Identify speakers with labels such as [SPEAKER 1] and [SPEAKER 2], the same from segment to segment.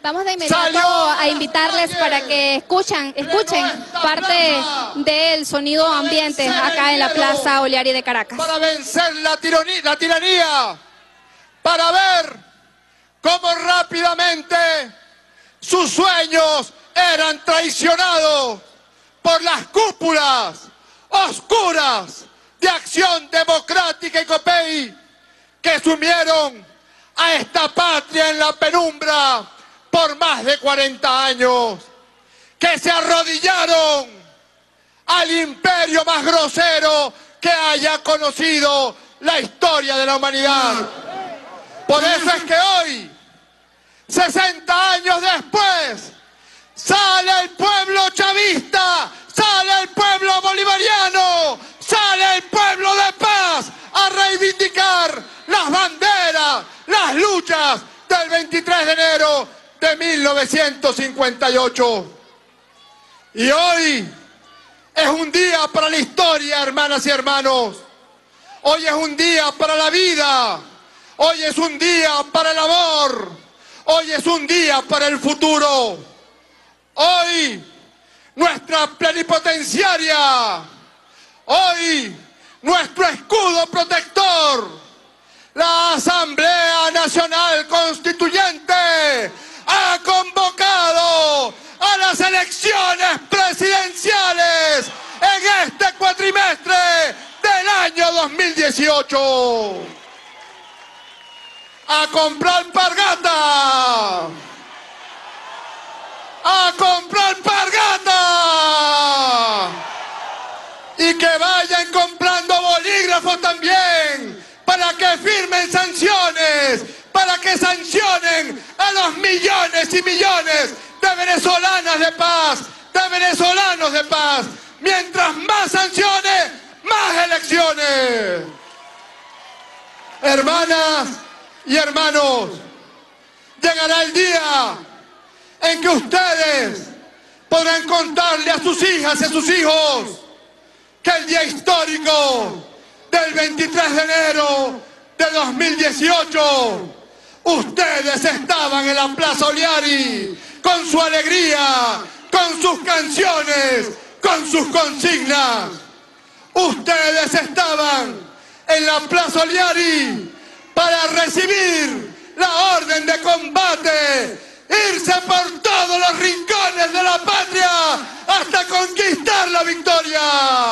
[SPEAKER 1] Vamos de inmediato a invitarles para que escuchen parte del sonido ambiente acá en la Plaza Oliari de Caracas.
[SPEAKER 2] Para vencer la tiranía, para ver cómo rápidamente sus sueños eran traicionados por las cúpulas oscuras de Acción Democrática y COPEI, que sumieron a esta patria en la penumbra por más de 40 años, que se arrodillaron al imperio más grosero que haya conocido la historia de la humanidad. Por eso es que hoy, 60 años después, sale el pueblo chavista, sale el pueblo bolivariano, sale el pueblo de paz a reivindicar las banderas, las luchas del 23 de enero de 1958. Y hoy es un día para la historia, hermanas y hermanos. Hoy es un día para la vida. Hoy es un día para el amor. Hoy es un día para el futuro. Hoy nuestra plenipotenciaria, hoy nuestro escudo protector, la Asamblea Nacional Constituyente, ha convocado a las elecciones presidenciales en este cuatrimestre del año 2018. A comprar pargata. ¡A comprar pargata! Y que vayan comprando bolígrafos también, para que firmen sanciones, para que sancionen a los millones y millones de venezolanas de paz, de venezolanos de paz. Mientras más sanciones, más elecciones. Hermanas y hermanos, llegará el día en que ustedes podrán contarle a sus hijas y a sus hijos que el día histórico del 23 de enero de 2018, ustedes estaban en la Plaza Oliari con su alegría, con sus canciones, con sus consignas. Ustedes estaban en la Plaza Oliari para recibir la orden de combate, irse por todos los rincones de la patria hasta conquistar la victoria.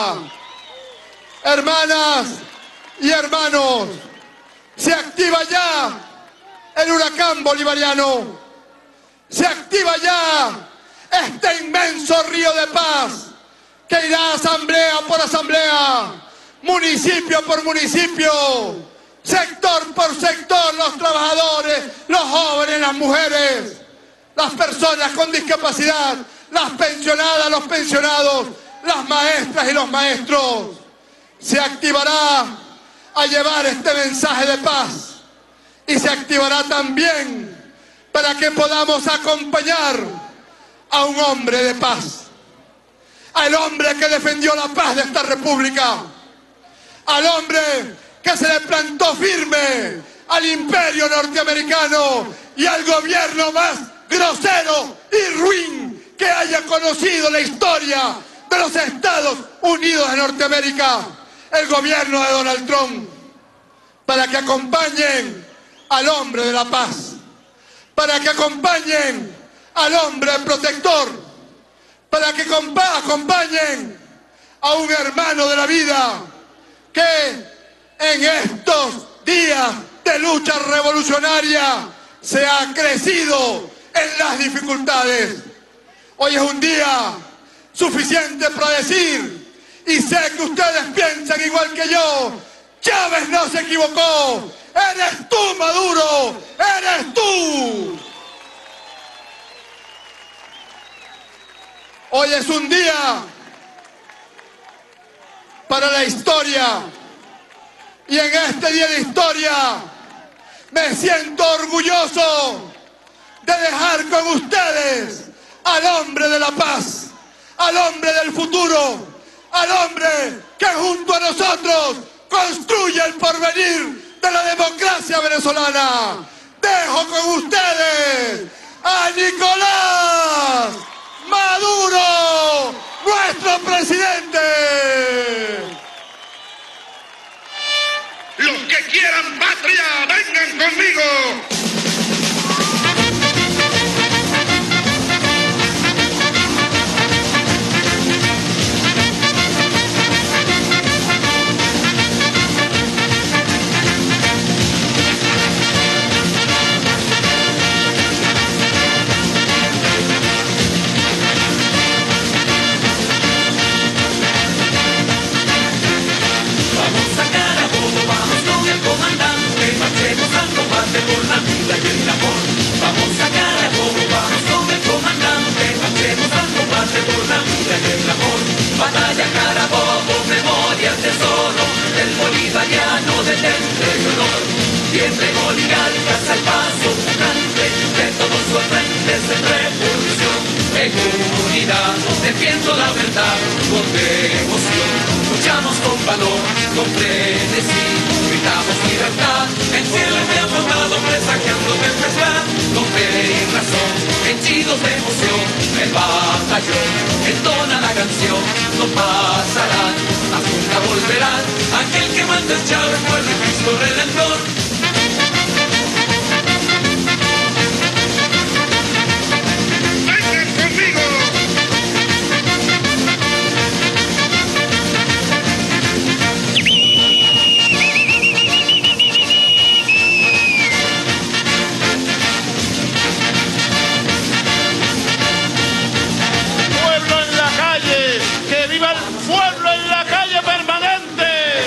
[SPEAKER 2] Hermanas y hermanos, se activa ya el huracán bolivariano, se activa ya este inmenso río de paz que irá asamblea por asamblea, municipio por municipio, sector por sector, los trabajadores, los jóvenes, las mujeres, las personas con discapacidad, las pensionadas, los pensionados, las maestras y los maestros. Se activará a llevar este mensaje de paz y se activará también para que podamos acompañar a un hombre de paz, al hombre que defendió la paz de esta república, al hombre que se le plantó firme al imperio norteamericano y al gobierno más grosero y ruin que haya conocido la historia de los Estados Unidos de Norteamérica, el gobierno de Donald Trump, para que acompañen al hombre de la paz, para que acompañen al hombre protector, para que acompañen a un hermano de la vida que en estos días de lucha revolucionaria se ha crecido en las dificultades. Hoy es un día suficiente para decir, y sé que ustedes piensan igual que yo, Chávez no se equivocó, eres tú, Maduro, eres tú. Hoy es un día para la historia, y en este día de historia me siento orgulloso de dejar con ustedes al hombre de la paz, al hombre del futuro, al hombre que junto a nosotros construye el porvenir de la democracia venezolana. Dejo con ustedes a a Nicolás Maduro, nuestro presidente.
[SPEAKER 3] Los que quieran patria, vengan conmigo.
[SPEAKER 4] Por la vida y el amor, vamos a Carabobo, vamos con el comandante, marchemos al combate por la vida y el amor. Batalla Carabobo, memoria, tesoro del bolivariano de tendre y honor. Siempre Boligar, casa el paso pujante de todos sus frentes en revolución. En unidad, defiendo la verdad con devoción. Luchamos con valor, con frenesí, gritamos libertad. En cielo me ha formado presagiando tempestad. Con fe y razón, henchidos de emoción, el batallón entona la canción. No pasarán, mas nunca volverán. Aquel que manda el chavo fue el Cristo Redentor.
[SPEAKER 3] ¡Vengan conmigo!
[SPEAKER 5] Pueblo en la calle, que viva el pueblo en la calle permanente,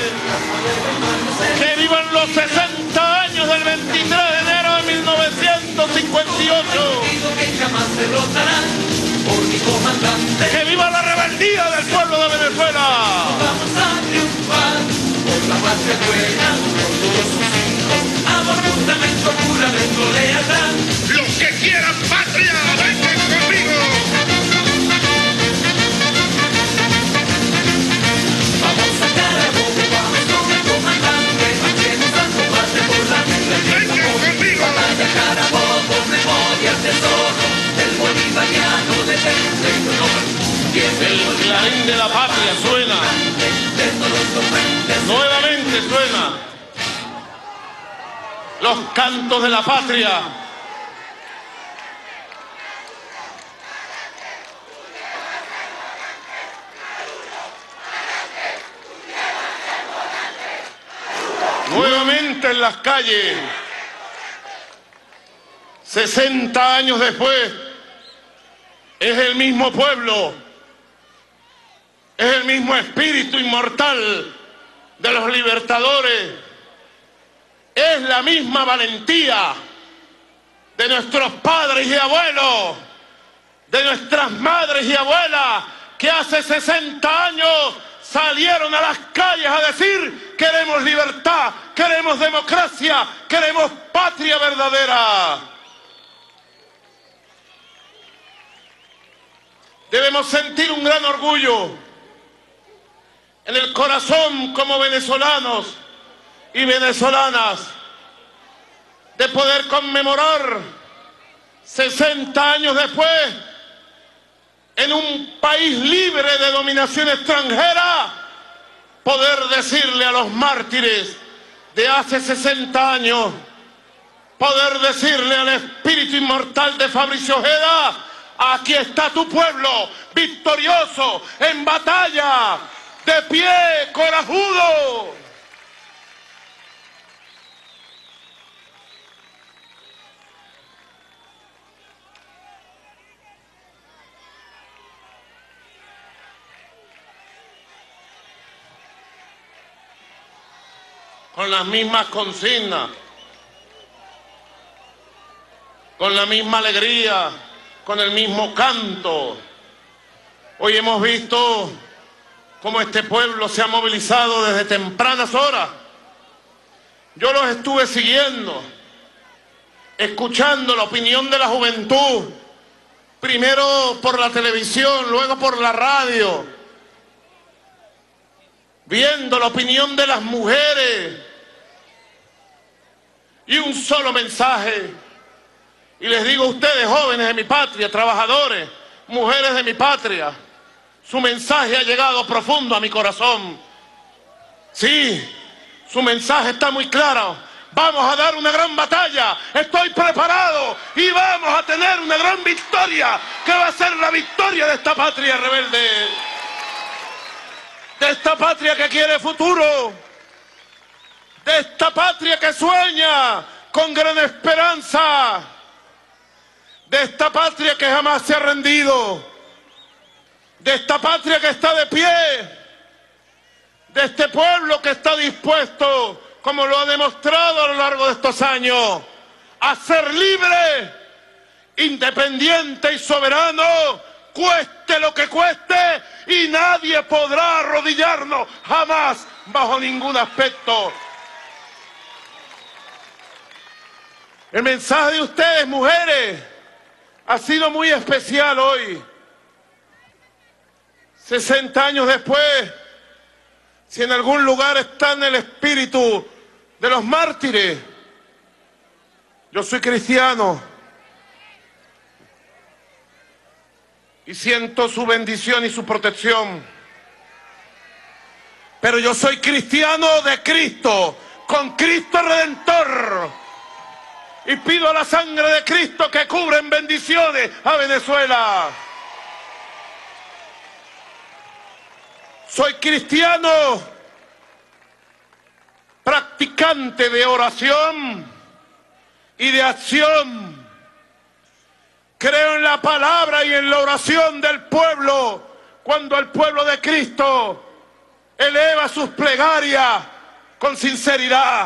[SPEAKER 5] que vivan los 60 años del 23 de enero de 1958,
[SPEAKER 4] Que jamás derrotarán por mi comandante.
[SPEAKER 5] que viva la rebeldía del pueblo de Venezuela.
[SPEAKER 4] Vamos a triunfar por la patria buena, por todos sus hijos. Amor, fundamento, juramento, lealtad.
[SPEAKER 3] Los que quieran patria, vengan conmigo.
[SPEAKER 4] Vamos a Carabobo, vamos con el comandante. Marchemos al combate por la vida y el
[SPEAKER 3] Vengan
[SPEAKER 4] amor.
[SPEAKER 3] conmigo.
[SPEAKER 4] Batalla Carabobo, memoria, tesoro del bolivariano de tendre y honor.
[SPEAKER 5] El clarín de la patria suena,
[SPEAKER 4] De todos los frentes.
[SPEAKER 5] nuevamente suena. Los cantos de la patria. Nuevamente en las calles, 60 años después, es el mismo pueblo, es el mismo espíritu inmortal de los libertadores, es la misma valentía de nuestros padres y abuelos, de nuestras madres y abuelas, que hace 60 años salieron a las calles a decir: queremos libertad, queremos democracia, queremos patria verdadera. Debemos sentir un gran orgullo en el corazón como venezolanos y venezolanas de poder conmemorar 60 años después, en un país libre de dominación extranjera, poder decirle a los mártires de hace 60 años, poder decirle al espíritu inmortal de Fabricio Ojeda: aquí está tu pueblo, victorioso, en batalla, de pie, corajudo. Con las mismas consignas, con la misma alegría, con el mismo canto. Hoy hemos visto cómo este pueblo se ha movilizado desde tempranas horas. Yo los estuve siguiendo, escuchando la opinión de la juventud, primero por la televisión, luego por la radio, viendo la opinión de las mujeres, y un solo mensaje: Y les digo a ustedes, jóvenes de mi patria, trabajadores, mujeres de mi patria, su mensaje ha llegado profundo a mi corazón. Sí, su mensaje está muy claro. Vamos a dar una gran batalla, estoy preparado y vamos a tener una gran victoria, que va a ser la victoria de esta patria rebelde, de esta patria que quiere futuro, de esta patria que sueña con gran esperanza, de esta patria que jamás se ha rendido, de esta patria que está de pie, de este pueblo que está dispuesto, como lo ha demostrado a lo largo de estos años, a ser libre, independiente y soberano, cueste lo que cueste, y nadie podrá arrodillarnos jamás bajo ningún aspecto. El mensaje de ustedes, mujeres, ha sido muy especial hoy. 60 años después, si en algún lugar está en el espíritu de los mártires, yo soy cristiano y siento su bendición y su protección. Pero yo soy cristiano de Cristo, con Cristo Redentor, y pido a la sangre de Cristo que cubra en bendiciones a Venezuela. Soy cristiano, practicante de oración y de acción. Creo en la palabra y en la oración del pueblo, cuando el pueblo de Cristo eleva sus plegarias con sinceridad.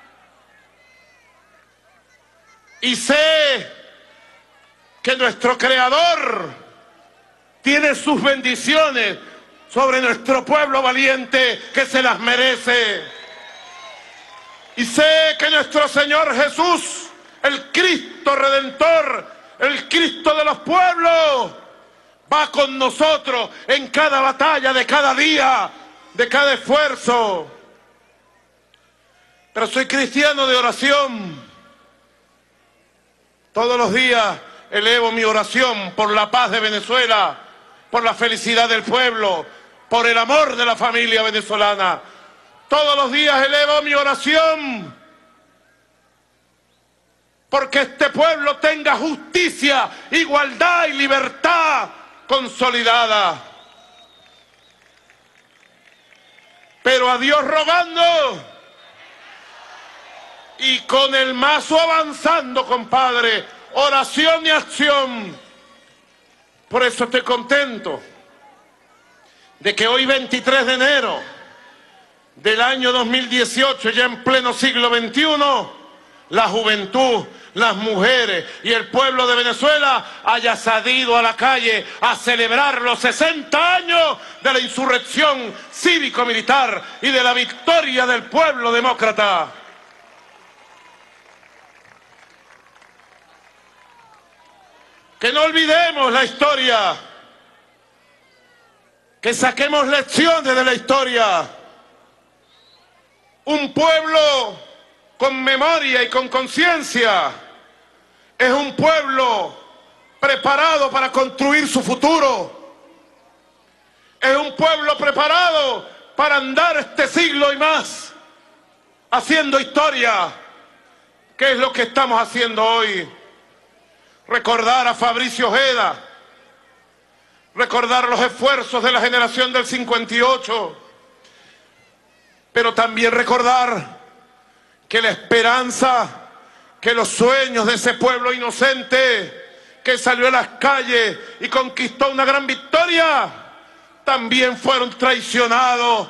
[SPEAKER 5] Y sé que nuestro Creador tiene sus bendiciones sobre nuestro pueblo valiente, que se las merece. Y sé que nuestro Señor Jesús, el Cristo Redentor, el Cristo de los pueblos, va con nosotros en cada batalla de cada día, de cada esfuerzo. Pero soy cristiano de oración. Todos los días elevo mi oración por la paz de Venezuela, por la felicidad del pueblo, por el amor de la familia venezolana. Todos los días elevo mi oración porque este pueblo tenga justicia, igualdad y libertad consolidada. Pero a Dios rogando y con el mazo avanzando, compadre, oración y acción. Por eso estoy contento de que hoy, 23 de enero del año 2018, ya en pleno siglo XXI, la juventud, las mujeres y el pueblo de Venezuela haya salido a la calle a celebrar los 60 años de la insurrección cívico-militar y de la victoria del pueblo demócrata. Que no olvidemos la historia, que saquemos lecciones de la historia. Un pueblo con memoria y con conciencia es un pueblo preparado para construir su futuro. Es un pueblo preparado para andar este siglo y más haciendo historia, que es lo que estamos haciendo hoy. Recordar a Fabricio Ojeda, recordar los esfuerzos de la generación del 58, pero también recordar que la esperanza, que los sueños de ese pueblo inocente que salió a las calles y conquistó una gran victoria, también fueron traicionados.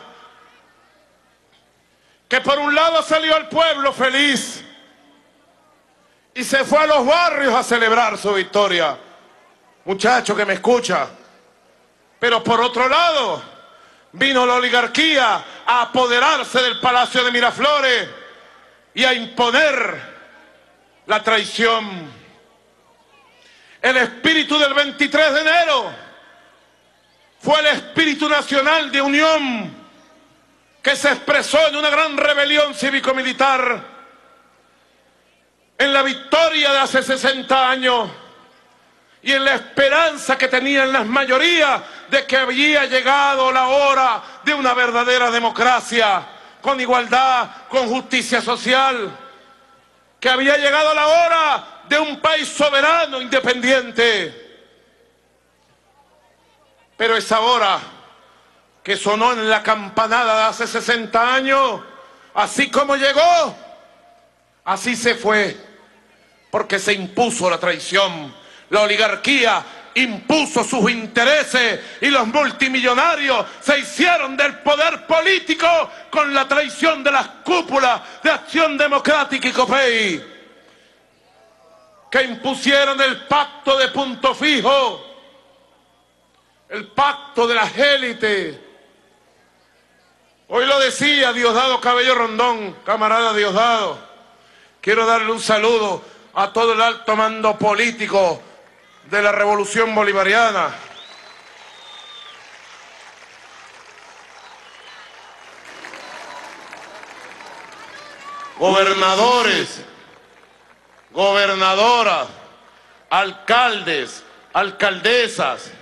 [SPEAKER 5] Que por un lado salió el pueblo feliz y se fue a los barrios a celebrar su victoria, muchacho que me escucha. Pero por otro lado, vino la oligarquía a apoderarse del Palacio de Miraflores y a imponer la traición. El espíritu del 23 de enero fue el espíritu nacional de unión que se expresó en una gran rebelión cívico-militar. en la victoria de hace 60 años y en la esperanza que tenían las mayorías de que había llegado la hora de una verdadera democracia, con igualdad, con justicia social, que había llegado la hora de un país soberano, independiente. Pero esa hora que sonó en la campanada de hace 60 años, así como llegó, así se fue, porque se impuso la traición. La oligarquía impuso sus intereses y los multimillonarios se hicieron del poder político con la traición de las cúpulas de Acción Democrática y COPEI, que impusieron el pacto de punto fijo, el pacto de las élites. Hoy lo decía Diosdado Cabello Rondón, camarada Diosdado. Quiero darle un saludo a todo el alto mando político de la Revolución Bolivariana. Gobernadores, gobernadoras, alcaldes, alcaldesas,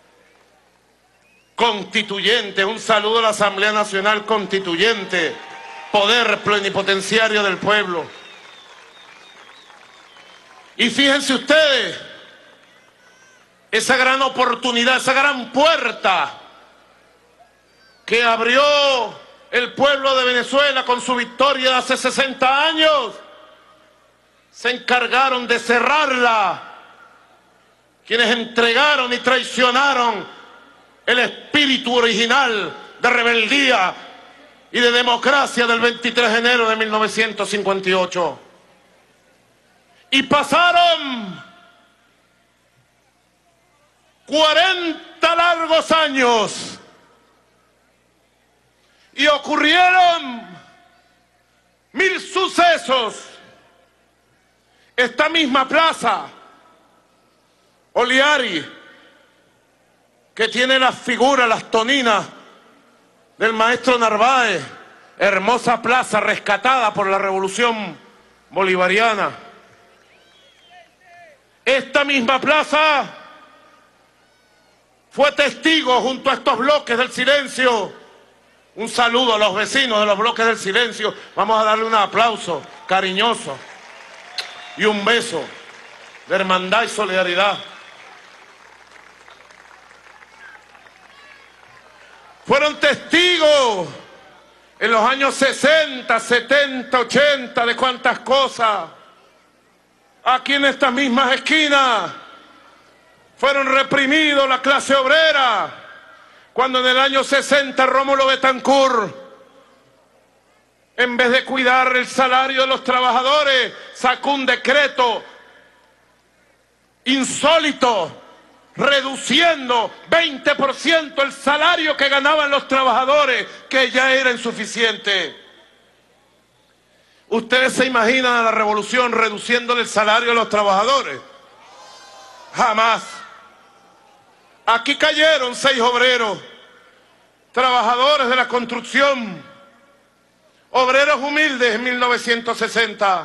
[SPEAKER 5] constituyentes, un saludo a la Asamblea Nacional Constituyente, poder plenipotenciario del pueblo. Y fíjense ustedes, esa gran oportunidad, esa gran puerta que abrió el pueblo de Venezuela con su victoria de hace 60 años, se encargaron de cerrarla quienes entregaron y traicionaron el espíritu original de rebeldía y de democracia del 23 de enero de 1958. Y pasaron 40 largos años y ocurrieron 1000 sucesos. Esta misma plaza Oliari, que tiene las figuras, las toninas del maestro Narváez, hermosa plaza rescatada por la Revolución Bolivariana. Esta misma plaza fue testigo junto a estos bloques del silencio. Un saludo a los vecinos de los bloques del silencio. Vamos a darle un aplauso cariñoso y un beso de hermandad y solidaridad. Fueron testigos en los años 60, 70, 80 de cuántas cosas. Aquí en estas mismas esquinas fueron reprimidos la clase obrera cuando en el año 60 Rómulo Betancourt, en vez de cuidar el salario de los trabajadores, sacó un decreto insólito reduciendo 20% el salario que ganaban los trabajadores, que ya era insuficiente. ¿Ustedes se imaginan a la revolución reduciéndole el salario a los trabajadores? Jamás. Aquí cayeron 6 obreros, trabajadores de la construcción, obreros humildes en 1960.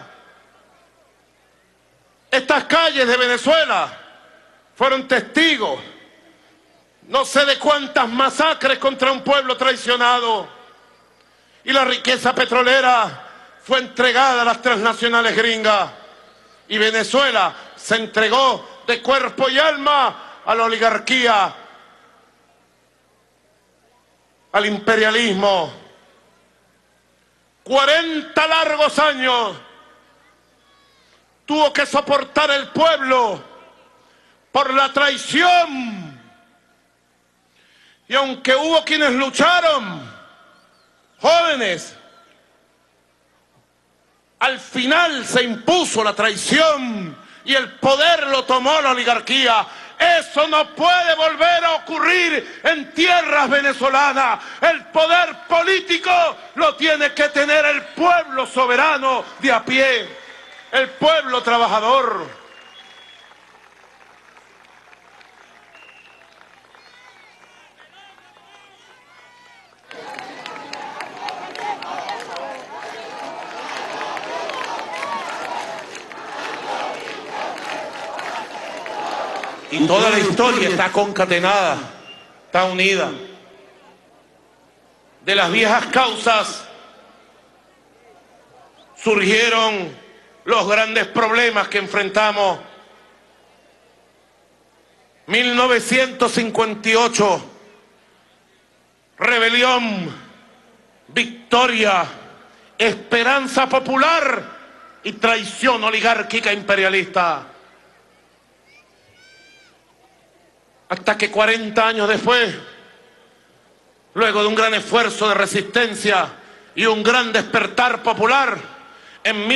[SPEAKER 5] Estas calles de Venezuela fueron testigos, no sé de cuántas masacres contra un pueblo traicionado, y la riqueza petrolera fue entregada a las transnacionales gringas, y Venezuela se entregó de cuerpo y alma a la oligarquía, al imperialismo. 40 largos años tuvo que soportar el pueblo por la traición. Y aunque hubo quienes lucharon, jóvenes, al final se impuso la traición y el poder lo tomó la oligarquía. Eso no puede volver a ocurrir en tierras venezolanas. El poder político lo tiene que tener el pueblo soberano de a pie, el pueblo trabajador. Y toda la historia está concatenada, está unida. De las viejas causas surgieron los grandes problemas que enfrentamos. 1958, rebelión, victoria, esperanza popular y traición oligárquica imperialista. Hasta que 40 años después, luego de un gran esfuerzo de resistencia y un gran despertar popular, en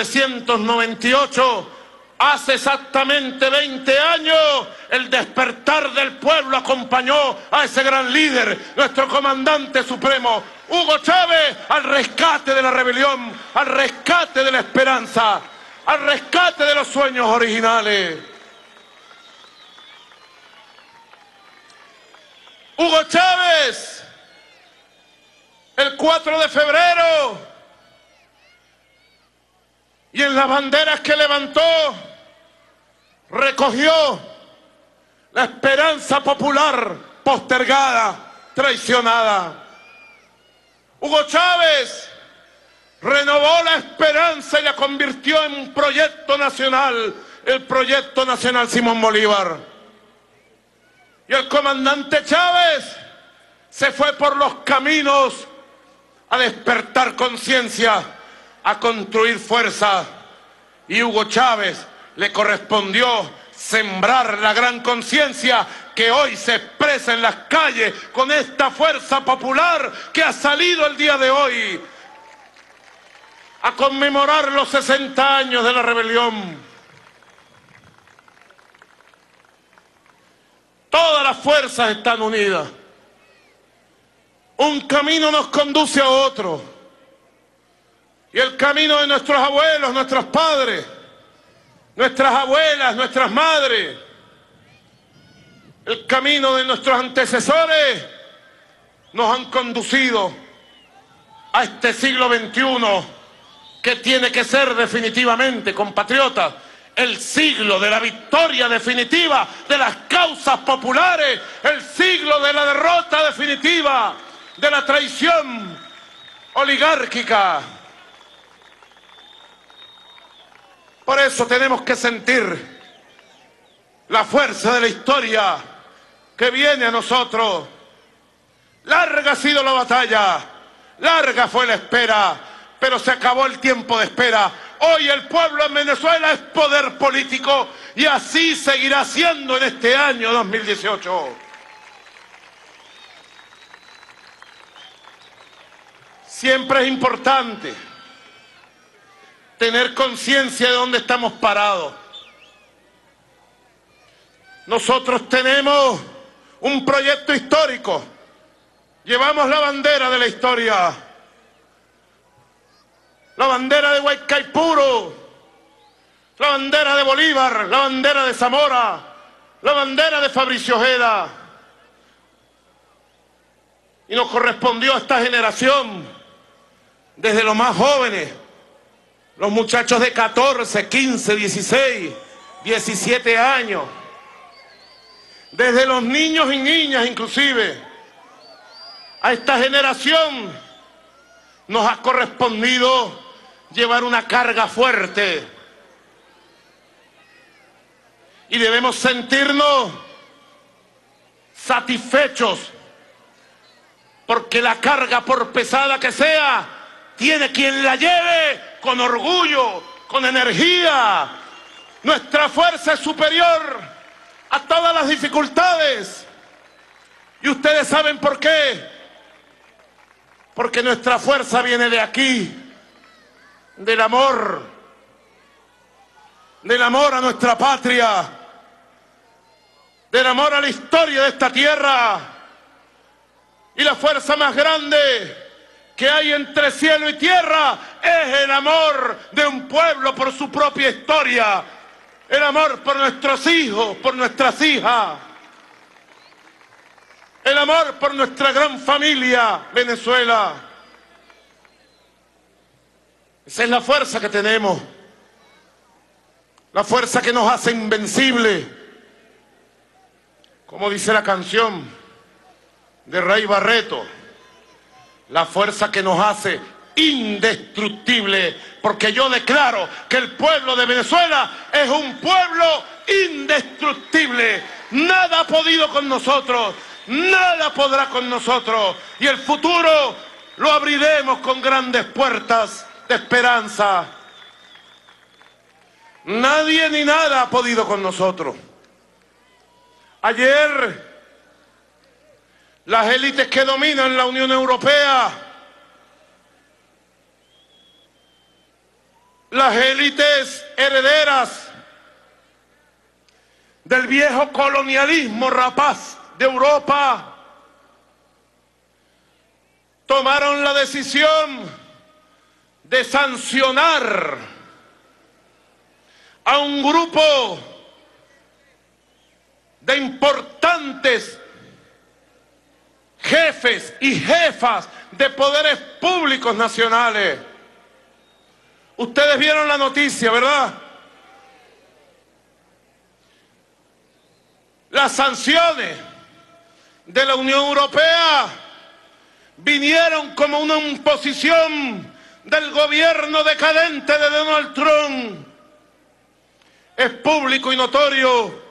[SPEAKER 5] 1998, hace exactamente 20 años, el despertar del pueblo acompañó a ese gran líder, nuestro comandante supremo, Hugo Chávez, al rescate de la rebelión, al rescate de la esperanza, al rescate de los sueños originales. Hugo Chávez, el 4 de febrero, y en las banderas que levantó, recogió la esperanza popular postergada, traicionada. Hugo Chávez renovó la esperanza y la convirtió en un proyecto nacional, el proyecto nacional Simón Bolívar. Y el comandante Chávez se fue por los caminos a despertar conciencia, a construir fuerza. Y Hugo Chávez le correspondió sembrar la gran conciencia que hoy se expresa en las calles con esta fuerza popular que ha salido el día de hoy a conmemorar los 60 años de la rebelión. Todas las fuerzas están unidas. Un camino nos conduce a otro. Y el camino de nuestros abuelos, nuestros padres, nuestras abuelas, nuestras madres, el camino de nuestros antecesores nos han conducido a este siglo XXI que tiene que ser definitivamente, compatriotas, el siglo de la victoria definitiva de las causas populares, el siglo de la derrota definitiva de la traición oligárquica. Por eso tenemos que sentir la fuerza de la historia que viene a nosotros. Larga ha sido la batalla, larga fue la espera, pero se acabó el tiempo de espera. Hoy el pueblo en Venezuela es poder político y así seguirá siendo en este año 2018. Siempre es importante tener conciencia de dónde estamos parados. Nosotros tenemos un proyecto histórico. Llevamos la bandera de la historia. La bandera de Guaycaipuro, la bandera de Bolívar, la bandera de Zamora, la bandera de Fabricio Ojeda. Y nos correspondió a esta generación, desde los más jóvenes, los muchachos de 14, 15, 16, 17 años, desde los niños y niñas inclusive, a esta generación nos ha correspondido llevar una carga fuerte y debemos sentirnos satisfechos porque la carga, por pesada que sea, tiene quien la lleve con orgullo, con energía. Nuestra fuerza es superior a todas las dificultades. Y ustedes saben por qué. Porque nuestra fuerza viene de aquí, del amor a nuestra patria, del amor a la historia de esta tierra. Y la fuerza más grande que hay entre cielo y tierra es el amor de un pueblo por su propia historia, el amor por nuestros hijos, por nuestras hijas, el amor por nuestra gran familia Venezuela. Esa es la fuerza que tenemos, la fuerza que nos hace invencibles, Como dice la canción de Rey Barreto, la fuerza que nos hace indestructible, porque yo declaro que el pueblo de Venezuela es un pueblo indestructible. Nada ha podido con nosotros, nada podrá con nosotros, y el futuro lo abriremos con grandes puertas de esperanza. Nadie ni nada ha podido con nosotros. Ayer, las élites que dominan la Unión Europea, las élites herederas del viejo colonialismo rapaz de Europa, tomaron la decisión de sancionar a un grupo de importantes jefes y jefas de poderes públicos nacionales. Ustedes vieron la noticia, ¿verdad? Las sanciones de la Unión Europea vinieron como una imposición del gobierno decadente de Donald Trump. Es público y notorio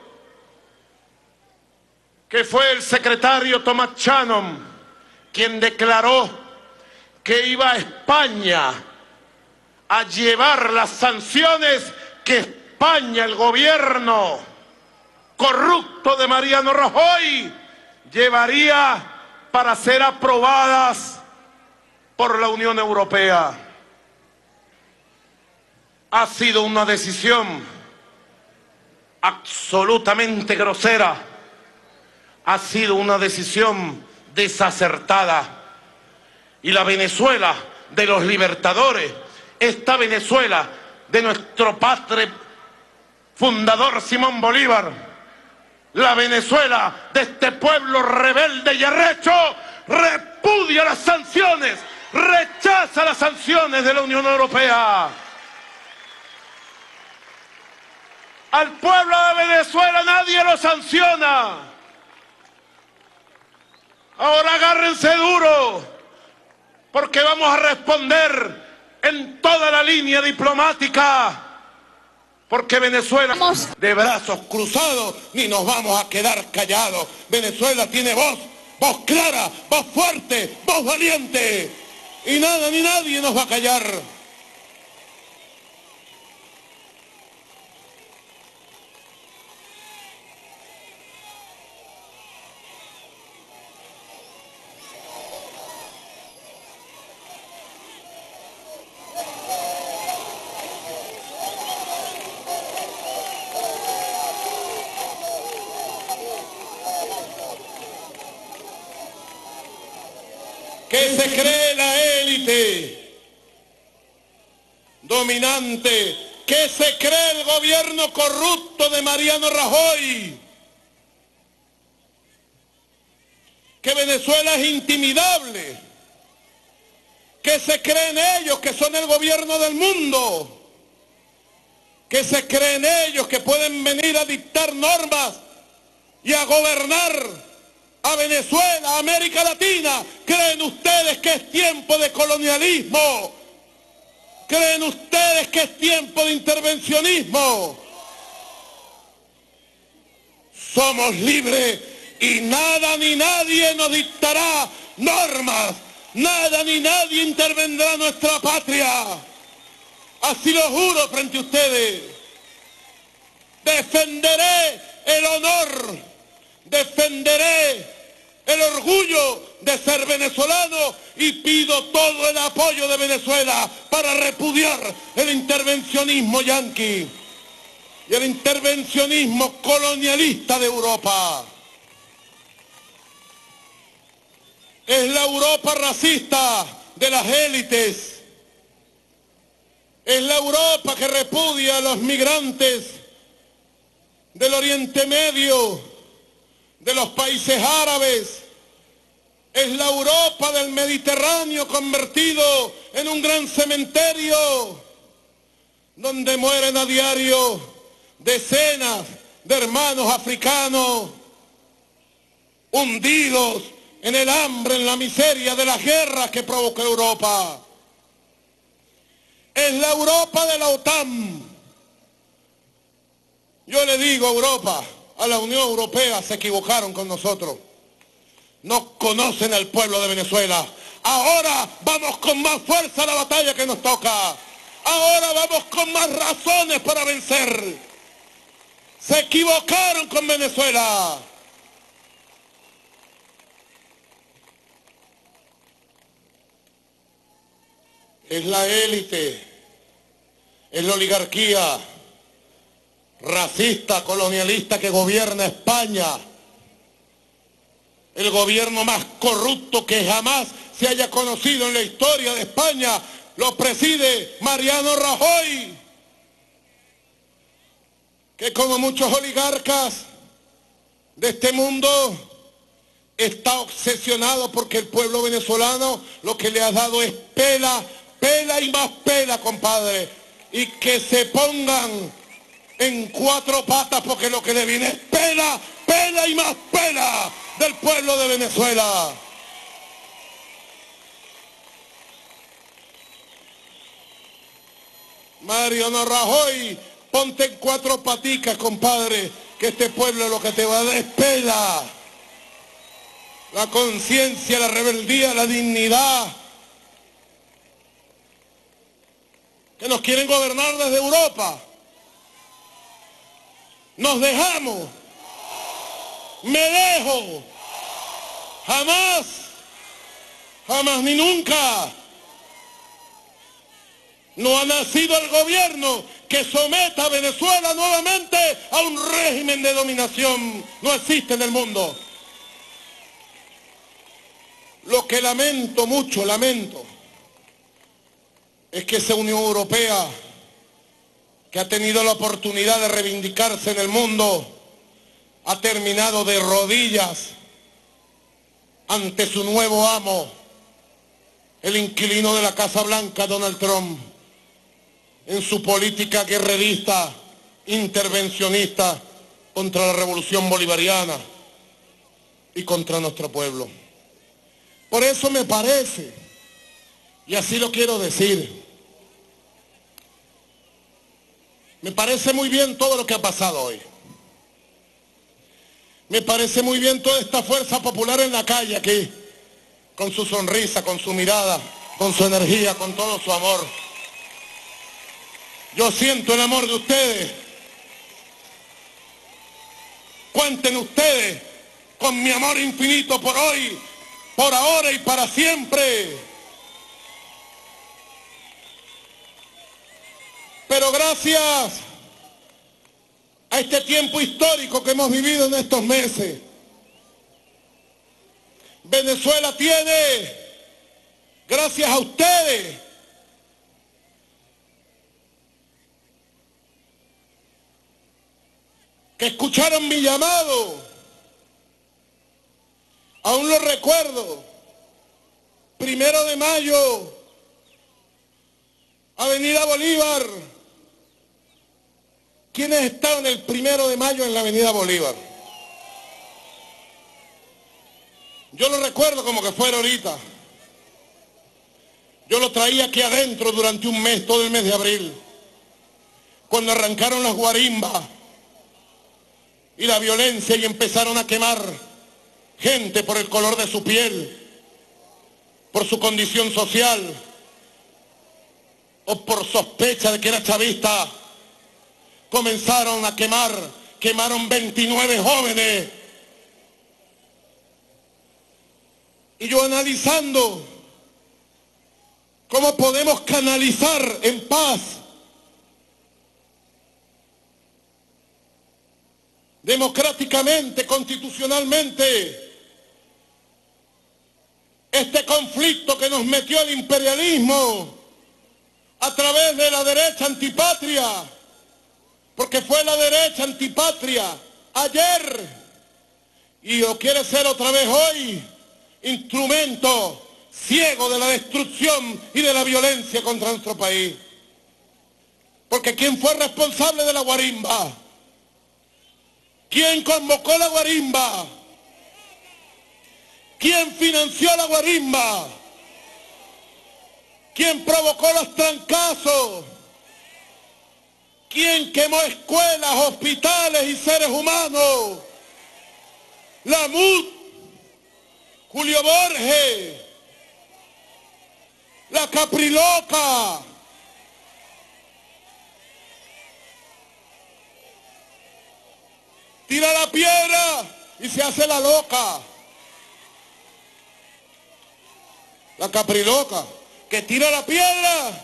[SPEAKER 5] que fue el secretario Thomas Shannon quien declaró que iba a España a llevar las sanciones que España, el gobierno corrupto de Mariano Rajoy, llevaría para ser aprobadas por la Unión Europea. Ha sido una decisión absolutamente grosera, ha sido una decisión desacertada. Y la Venezuela de los libertadores, esta Venezuela de nuestro padre fundador Simón Bolívar, la Venezuela de este pueblo rebelde y arrecho, repudia las sanciones, rechaza las sanciones de la Unión Europea. Al pueblo de Venezuela nadie lo sanciona. Ahora agárrense duro, porque vamos a responder en toda la línea diplomática, porque Venezuela de brazos cruzados ni nos vamos a quedar callados. Venezuela tiene voz, voz clara, voz fuerte, voz valiente, y nada ni nadie nos va a callar. Que se cree la élite dominante, que se cree el gobierno corrupto de Mariano Rajoy, que Venezuela es intimidable, que se creen ellos que son el gobierno del mundo, que se creen ellos que pueden venir a dictar normas y a gobernar a Venezuela, a América Latina. ¿Creen ustedes que es tiempo de colonialismo? ¿Creen ustedes que es tiempo de intervencionismo? Somos libres y nada ni nadie nos dictará normas, nada ni nadie intervendrá en nuestra patria. Así lo juro frente a ustedes. Defenderé el honor, defenderé el orgullo de ser venezolano y pido todo el apoyo de Venezuela para repudiar el intervencionismo yanqui y el intervencionismo colonialista de Europa. Es la Europa racista de las élites, es la Europa que repudia a los migrantes del Oriente Medio, de los países árabes, es la Europa del Mediterráneo convertido en un gran cementerio donde mueren a diario decenas de hermanos africanos
[SPEAKER 6] hundidos en el hambre, en la miseria de las guerras que provocó Europa. Es la Europa de la OTAN. Yo le digo a Europa, a la Unión Europea, se equivocaron con nosotros. No conocen al pueblo de Venezuela. Ahora vamos con más fuerza a la batalla que nos toca. Ahora vamos con más razones para vencer. Se equivocaron con Venezuela. Es la élite, es la oligarquía racista, colonialista que gobierna España. El gobierno más corrupto que jamás se haya conocido en la historia de España lo preside Mariano Rajoy, que como muchos oligarcas de este mundo está obsesionado porque el pueblo venezolano lo que le ha dado es pela, pela y más pela, compadre, y que se pongan en cuatro patas porque lo que le viene es pela, pela y más pela del pueblo de Venezuela. Mariano Rajoy, ponte en cuatro paticas, compadre, que este pueblo lo que te va a dar es pela. La conciencia, la rebeldía, la dignidad. Que nos quieren gobernar desde Europa. Nos dejamos. Me dejo. Jamás. Jamás ni nunca. No ha nacido el gobierno que someta a Venezuela nuevamente a un régimen de dominación. No existe en el mundo. Lo que lamento, mucho lamento, es que esa Unión Europea, que ha tenido la oportunidad de reivindicarse en el mundo, ha terminado de rodillas ante su nuevo amo, el inquilino de la Casa Blanca, Donald Trump, en su política guerrerista, intervencionista contra la revolución bolivariana y contra nuestro pueblo. Por eso me parece, y así lo quiero decir, me parece muy bien todo lo que ha pasado hoy. Me parece muy bien toda esta fuerza popular en la calle aquí, con su sonrisa, con su mirada, con su energía, con todo su amor. Yo siento el amor de ustedes. Cuenten ustedes con mi amor infinito por hoy, por ahora y para siempre. Pero gracias a este tiempo histórico que hemos vivido en estos meses, Venezuela tiene, gracias a ustedes, que escucharon mi llamado. Aún lo recuerdo, 1 de mayo, Avenida Bolívar. ¿Quiénes estaban el 1 de mayo en la Avenida Bolívar? Yo lo recuerdo como que fuera ahorita. Yo lo traía aquí adentro durante un mes, todo el mes de abril, cuando arrancaron las guarimbas y la violencia y empezaron a quemar gente por el color de su piel, por su condición social o por sospecha de que era chavista. Comenzaron a quemar, quemaron 29 jóvenes. Y yo analizando cómo podemos canalizar en paz, democráticamente, constitucionalmente, este conflicto que nos metió el imperialismo a través de la derecha antipatria, porque fue la derecha antipatria ayer y lo quiere ser otra vez hoy, instrumento ciego de la destrucción y de la violencia contra nuestro país. Porque ¿quién fue responsable de la guarimba? ¿Quién convocó la guarimba? ¿Quién financió la guarimba? ¿Quién provocó los trancazos? ¿Quién quemó escuelas, hospitales y seres humanos? La MUD, Julio Borges, la Capriloca. Tira la piedra y se hace la loca. La Capriloca, que tira la piedra.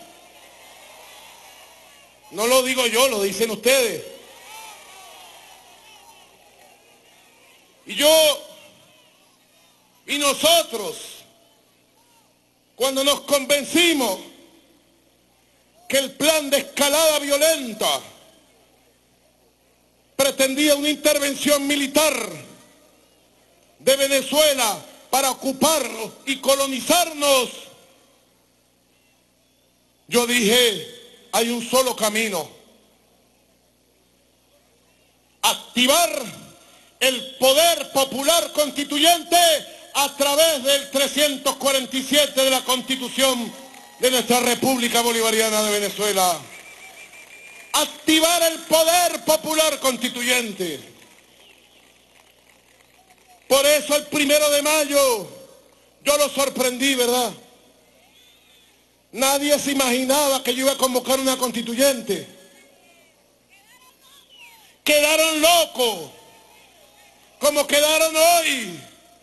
[SPEAKER 6] No lo digo yo, lo dicen ustedes. Y nosotros, cuando nos convencimos que el plan de escalada violenta pretendía una intervención militar de Venezuela para ocuparnos y colonizarnos, yo dije, hay un solo camino: activar el poder popular constituyente a través del 347 de la Constitución de nuestra República Bolivariana de Venezuela. Activar el poder popular constituyente. Por eso el 1 de mayo yo lo sorprendí, ¿verdad? Nadie se imaginaba que yo iba a convocar una constituyente. Quedaron locos, como quedaron hoy.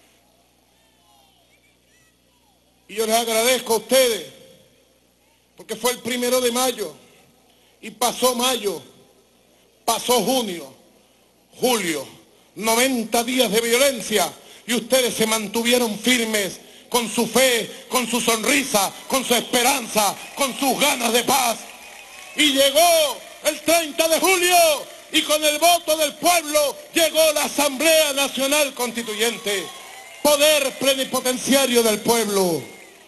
[SPEAKER 6] Y yo les agradezco a ustedes, porque fue el 1 de mayo, y pasó mayo, pasó junio, julio, 90 días de violencia, y ustedes se mantuvieron firmes con su fe, con su sonrisa, con su esperanza, con sus ganas de paz. Y llegó el 30 de julio, y con el voto del pueblo llegó la Asamblea Nacional Constituyente, poder plenipotenciario del pueblo.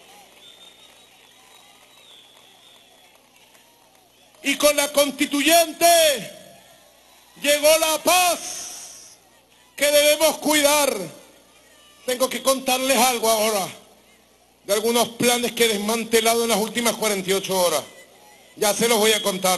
[SPEAKER 6] Y con la constituyente llegó la paz que debemos cuidar. Tengo que contarles algo ahora de algunos planes que he desmantelado en las últimas 48 horas. Ya se los voy a contar.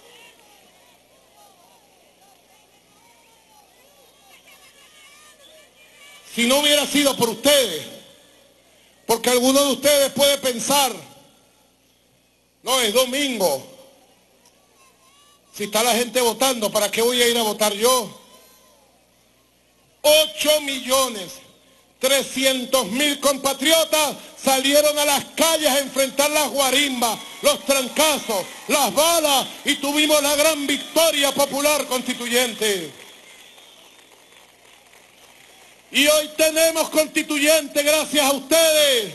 [SPEAKER 6] Si no hubiera sido por ustedes, porque alguno de ustedes puede pensar, no, es domingo, si está la gente votando, ¿para qué voy a ir a votar yo? 8.300.000 compatriotas salieron a las calles a enfrentar las guarimbas, los trancazos, las balas, y tuvimos la gran victoria popular constituyente. Y hoy tenemos constituyente gracias a ustedes.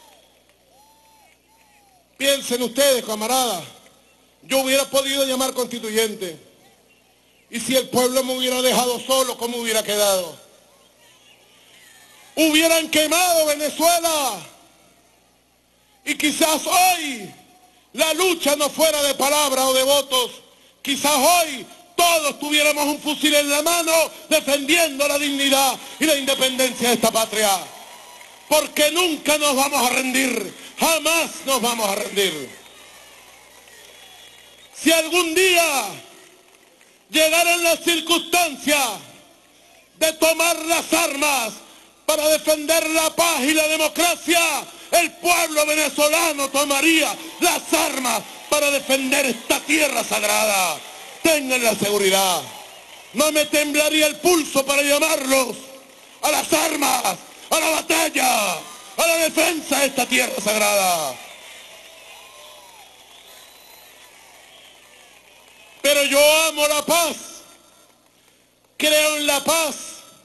[SPEAKER 6] Piensen ustedes, camaradas, yo hubiera podido llamar constituyente, y si el pueblo me hubiera dejado solo, ¿cómo hubiera quedado? Hubieran quemado Venezuela, y quizás hoy la lucha no fuera de palabra o de votos, quizás hoy todos tuviéramos un fusil en la mano defendiendo la dignidad y la independencia de esta patria, porque nunca nos vamos a rendir, jamás nos vamos a rendir. Si algún día llegaran las circunstancias de tomar las armas para defender la paz y la democracia, el pueblo venezolano tomaría las armas para defender esta tierra sagrada. Tengan la seguridad. No me temblaría el pulso para llamarlos a las armas, a la batalla, a la defensa de esta tierra sagrada. Pero yo amo la paz, creo en la paz,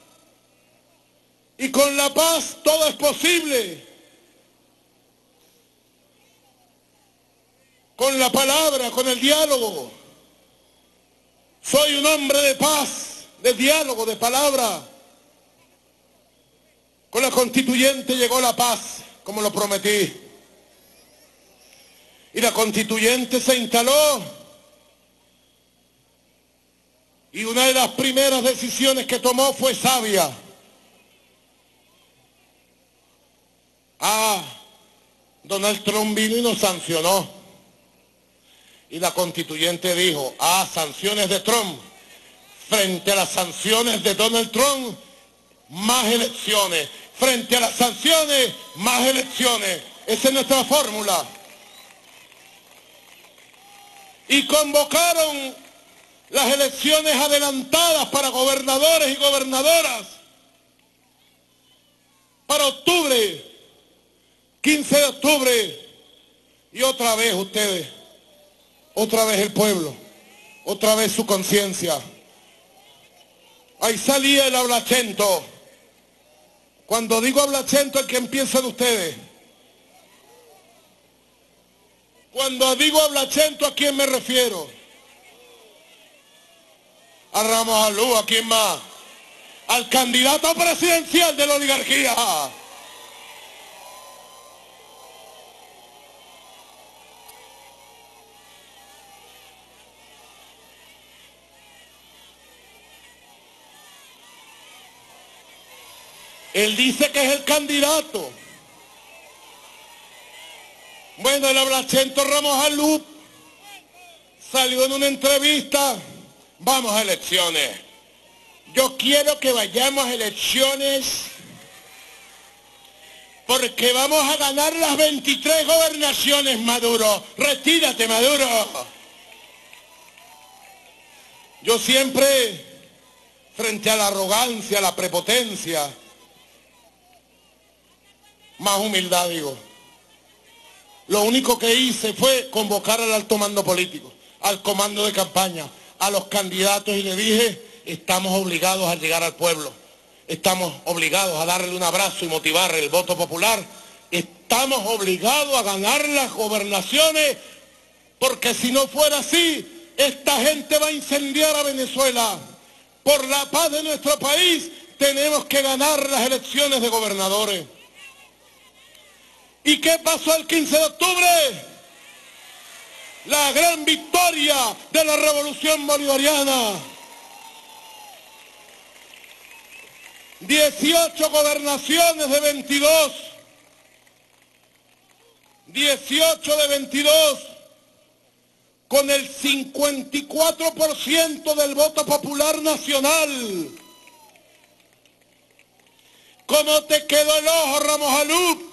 [SPEAKER 6] y con la paz todo es posible. Con la palabra, con el diálogo. Soy un hombre de paz, de diálogo, de palabra. Con la constituyente llegó la paz, como lo prometí. Y la constituyente se instaló. Y una de las primeras decisiones que tomó fue sabia. Donald Trump vino y nos sancionó. Y la constituyente dijo, sanciones de Trump. Frente a las sanciones de Donald Trump, más elecciones. Frente a las sanciones, más elecciones. Esa es nuestra fórmula. Y convocaron las elecciones adelantadas para gobernadores y gobernadoras para octubre, 15 de octubre, y otra vez ustedes, otra vez el pueblo, otra vez su conciencia. Ahí salía el hablachento. Cuando digo hablachento, el que empieza de ustedes. Cuando digo hablachento, ¿a quién me refiero? A Ramos Alú, ¿a quién más? Al candidato presidencial de la oligarquía. Él dice que es el candidato. Bueno, el hablachento Ramos Alú salió en una entrevista. Vamos a elecciones. Yo quiero que vayamos a elecciones porque vamos a ganar las 23 gobernaciones, Maduro. Retírate, Maduro. Yo siempre, frente a la arrogancia, a la prepotencia, más humildad digo. Lo único que hice fue convocar al alto mando político, al comando de campaña, a los candidatos, y le dije, estamos obligados a llegar al pueblo, estamos obligados a darle un abrazo y motivar el voto popular, estamos obligados a ganar las gobernaciones, porque si no fuera así, esta gente va a incendiar a Venezuela. Por la paz de nuestro país tenemos que ganar las elecciones de gobernadores. ¿Y qué pasó el 15 de octubre? La gran victoria de la revolución bolivariana. 18 gobernaciones de 22. 18 de 22. Con el 54% del voto popular nacional. ¿Cómo te quedó el ojo, Ramos Alú?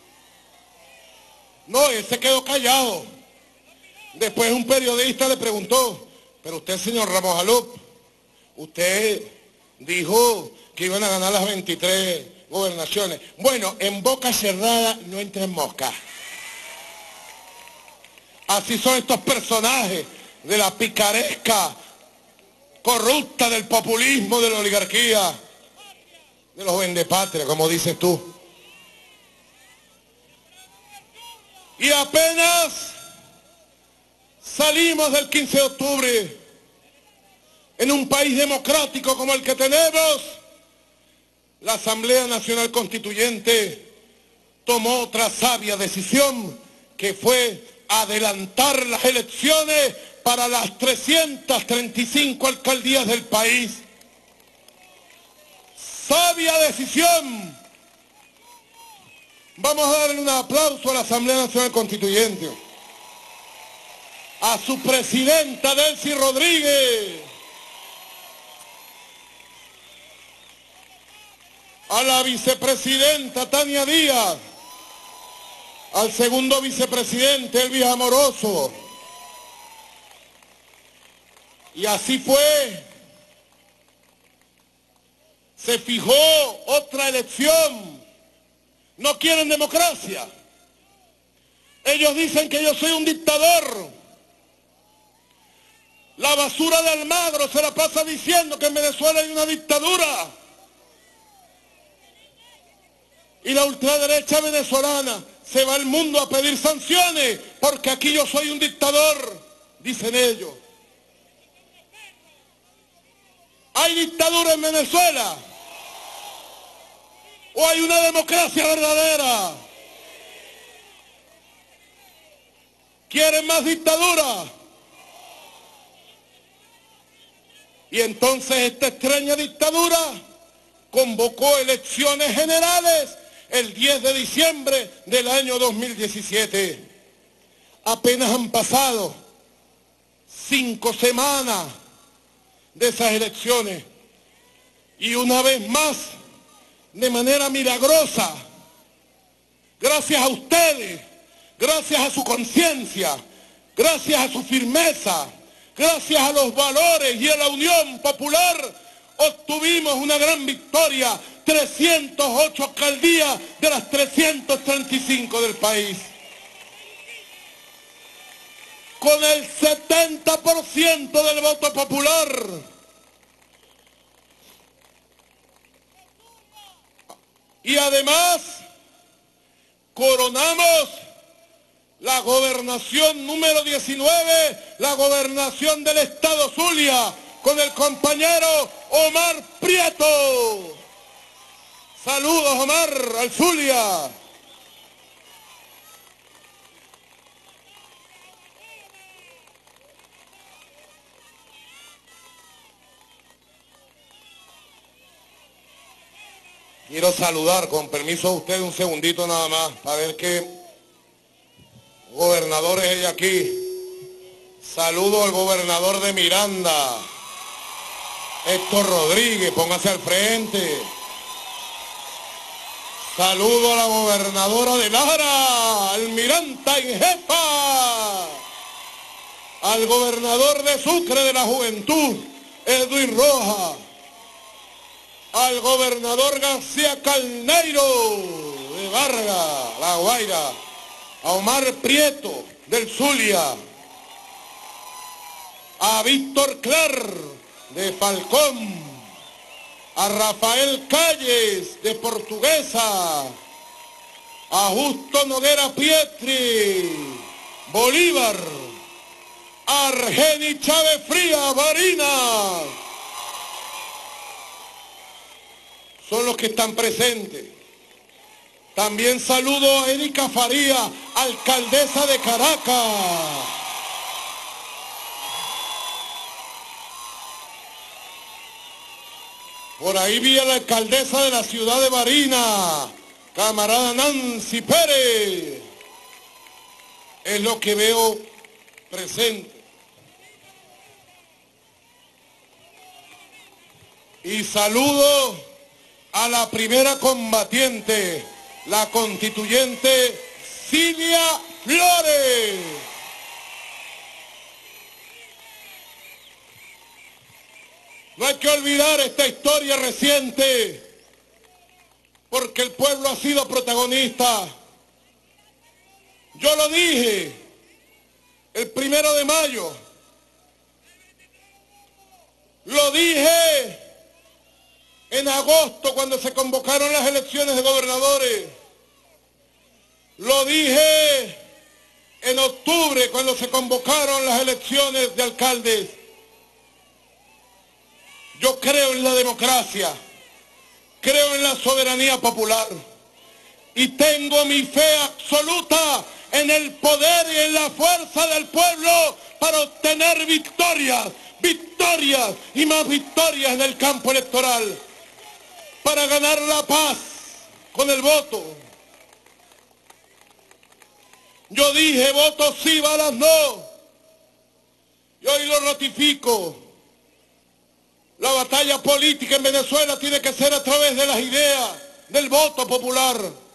[SPEAKER 6] No, él se quedó callado. Después un periodista le preguntó, pero usted, señor Ramos Alú, usted dijo que iban a ganar las 23 gobernaciones. Bueno, en boca cerrada no entra en mosca. Así son estos personajes de la picaresca corrupta del populismo, de la oligarquía, de los vendepatria, como dices tú. Y apenas salimos del 15 de octubre, en un país democrático como el que tenemos, la Asamblea Nacional Constituyente tomó otra sabia decisión, que fue adelantar las elecciones para las 335 alcaldías del país. Sabia decisión. Vamos a darle un aplauso a la Asamblea Nacional Constituyente, a su presidenta Delcy Rodríguez, a la vicepresidenta Tania Díaz, al segundo vicepresidente Elvis Amoroso. Y así fue. Se fijó otra elección. No quieren democracia. Ellos dicen que yo soy un dictador. La basura de Almagro se la pasa diciendo que en Venezuela hay una dictadura. Y la ultraderecha venezolana se va al mundo a pedir sanciones porque aquí yo soy un dictador, dicen ellos. ¿Hay dictadura en Venezuela? ¿O hay una democracia verdadera? ¿Quieren más dictadura? Y entonces esta extraña dictadura convocó elecciones generales el 10 de diciembre del año 2017. Apenas han pasado 5 semanas de esas elecciones y una vez más, de manera milagrosa, gracias a ustedes, gracias a su conciencia, gracias a su firmeza, gracias a los valores y a la unión popular, obtuvimos una gran victoria, 308 alcaldías de las 335 del país. Con el 70% del voto popular. Y además, coronamos la gobernación número 19, la gobernación del estado Zulia, con el compañero Omar Prieto. Saludos, Omar, al Zulia. Quiero saludar, con permiso de ustedes, un segundito nada más, para ver qué gobernadores hay aquí. Saludo al gobernador de Miranda, Héctor Rodríguez, póngase al frente. Saludo a la gobernadora de Lara, almiranta en jefa. Al gobernador de Sucre de la Juventud, Edwin Rojas. Al gobernador García Calneiro de Vargas, La Guaira. A Omar Prieto del Zulia. A Víctor Clar de Falcón. A Rafael Calles de Portuguesa. A Justo Noguera Pietri, Bolívar. A Argeni Chávez Fría, Barinas. Son los que están presentes. También saludo a Erika Faría, alcaldesa de Caracas. Por ahí vi a la alcaldesa de la ciudad de Barinas, camarada Nancy Pérez. Es lo que veo presente. Y saludo a la primera combatiente, la constituyente Silvia Flores. No hay que olvidar esta historia reciente, porque el pueblo ha sido protagonista. Yo lo dije el 1 de mayo, lo dije en agosto cuando se convocaron las elecciones de gobernadores, lo dije en octubre cuando se convocaron las elecciones de alcaldes. Yo creo en la democracia, creo en la soberanía popular y tengo mi fe absoluta en el poder y en la fuerza del pueblo para obtener victorias, victorias y más victorias en el campo electoral, para ganar la paz con el voto. Yo dije voto sí, balas no, y hoy lo ratifico. La batalla política en Venezuela tiene que ser a través de las ideas, del voto popular.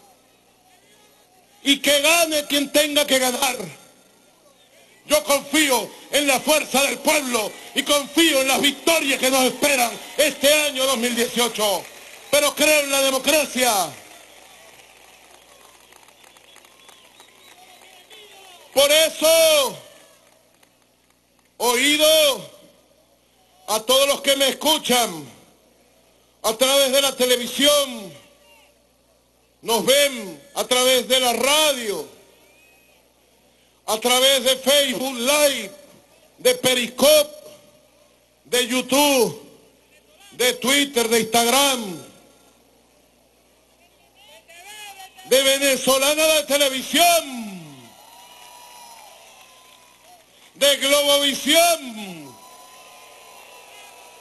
[SPEAKER 6] Y que gane quien tenga que ganar. Yo confío en la fuerza del pueblo y confío en las victorias que nos esperan este año 2018. Pero creo en la democracia. Por eso, oído a todos los que me escuchan a través de la televisión, nos ven a través de la radio, a través de Facebook Live, de Periscope, de YouTube, de Twitter, de Instagram, de Venezolana de Televisión, de Globovisión,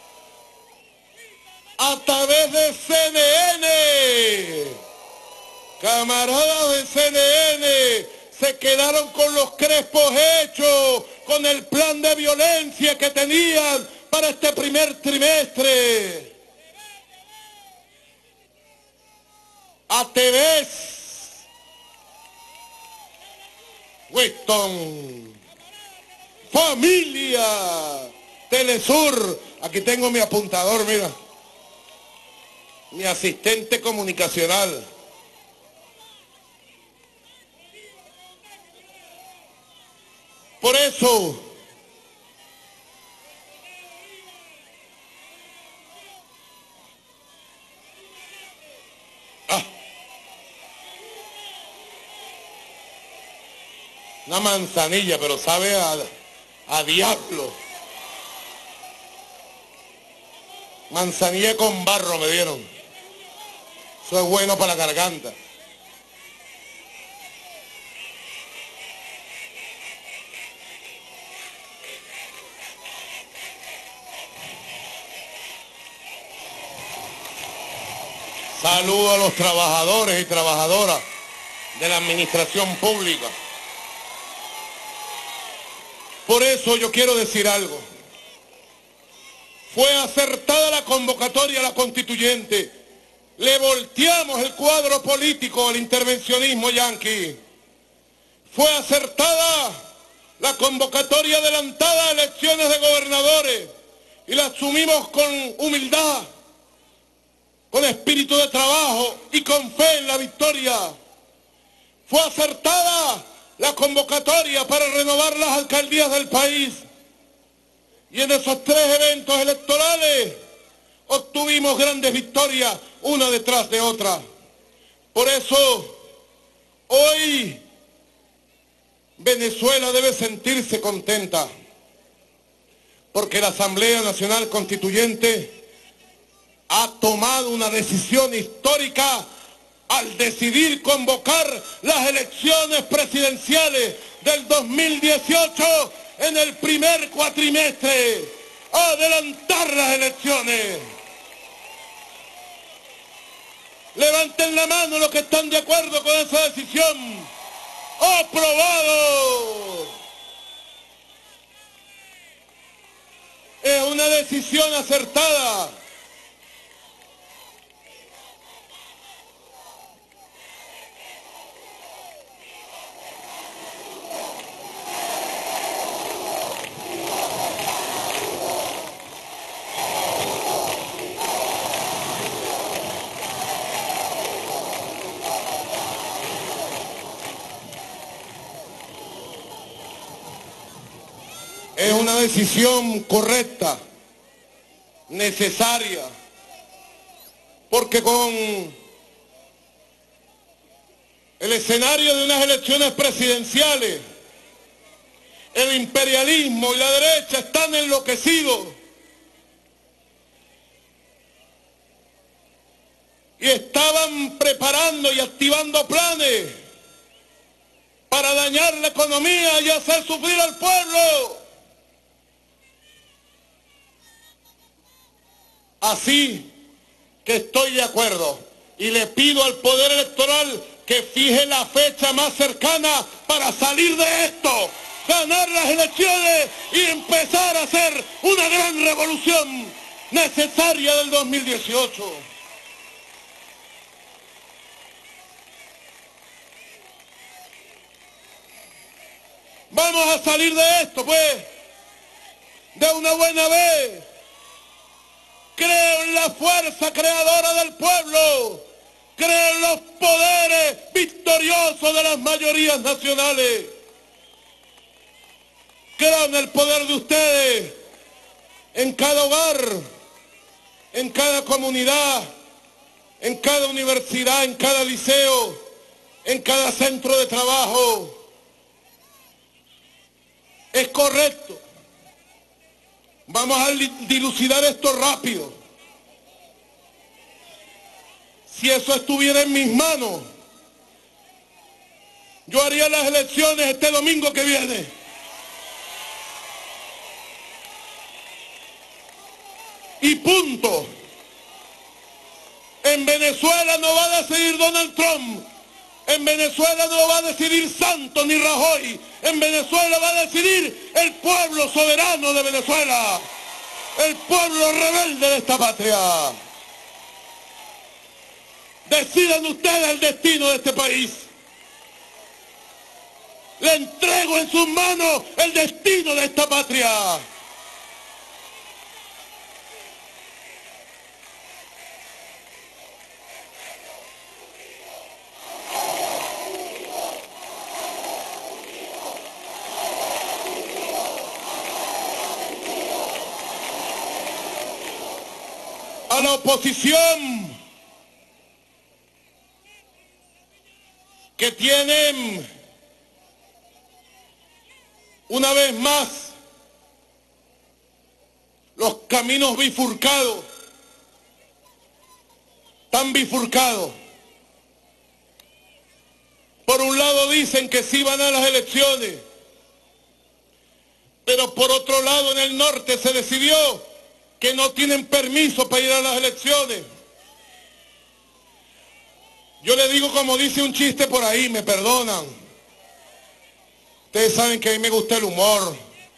[SPEAKER 6] a través de CNN, Camaradas de CNN, se quedaron con los crespos hechos, con el plan de violencia que tenían para este primer trimestre. ATV, Weston, Familia, Telesur. Aquí tengo mi apuntador, mira. Mi asistente comunicacional. Por eso, una manzanilla, pero sabe a diablo. Manzanilla con barro me dieron. Eso es bueno para la garganta. Saludo a los trabajadores y trabajadoras de la administración pública. Por eso yo quiero decir algo. Fue acertada la convocatoria a la constituyente. Le volteamos el cuadro político al intervencionismo yanqui. Fue acertada la convocatoria adelantada a elecciones de gobernadores y la asumimos con humildad, con espíritu de trabajo y con fe en la victoria. Fue acertada la convocatoria para renovar las alcaldías del país. Y en esos 3 eventos electorales obtuvimos grandes victorias, una detrás de otra. Por eso, hoy Venezuela debe sentirse contenta, porque la Asamblea Nacional Constituyente ha tomado una decisión histórica al decidir convocar las elecciones presidenciales del 2018 en el primer cuatrimestre, adelantar las elecciones. Levanten la mano los que están de acuerdo con esa decisión. ¡Aprobado! Es una decisión acertada. Es una decisión correcta, necesaria, porque con el escenario de unas elecciones presidenciales, el imperialismo y la derecha están enloquecidos y estaban preparando y activando planes para dañar la economía y hacer sufrir al pueblo. Así que estoy de acuerdo y le pido al Poder Electoral que fije la fecha más cercana para salir de esto, ganar las elecciones y empezar a hacer una gran revolución necesaria del 2018. Vamos a salir de esto, pues, de una buena vez. Creo en la fuerza creadora del pueblo. Creo en los poderes victoriosos de las mayorías nacionales. Creo en el poder de ustedes, en cada hogar, en cada comunidad, en cada universidad, en cada liceo, en cada centro de trabajo. Es correcto. Vamos a dilucidar esto rápido. Si eso estuviera en mis manos, yo haría las elecciones este domingo que viene. Y punto. En Venezuela no va a decidir Donald Trump, En Venezuela no lo va a decidir Santos ni Rajoy. En Venezuela va a decidir el pueblo soberano de Venezuela. El pueblo rebelde de esta patria. Decidan ustedes el destino de este país. Le entrego en sus manos el destino de esta patria. A la oposición que tienen una vez más los caminos bifurcados, tan bifurcados. Por un lado dicen que sí van a las elecciones, pero por otro lado en el norte se decidió que no tienen permiso para ir a las elecciones. Yo le digo como dice un chiste por ahí, me perdonan. Ustedes saben que a mí me gusta el humor.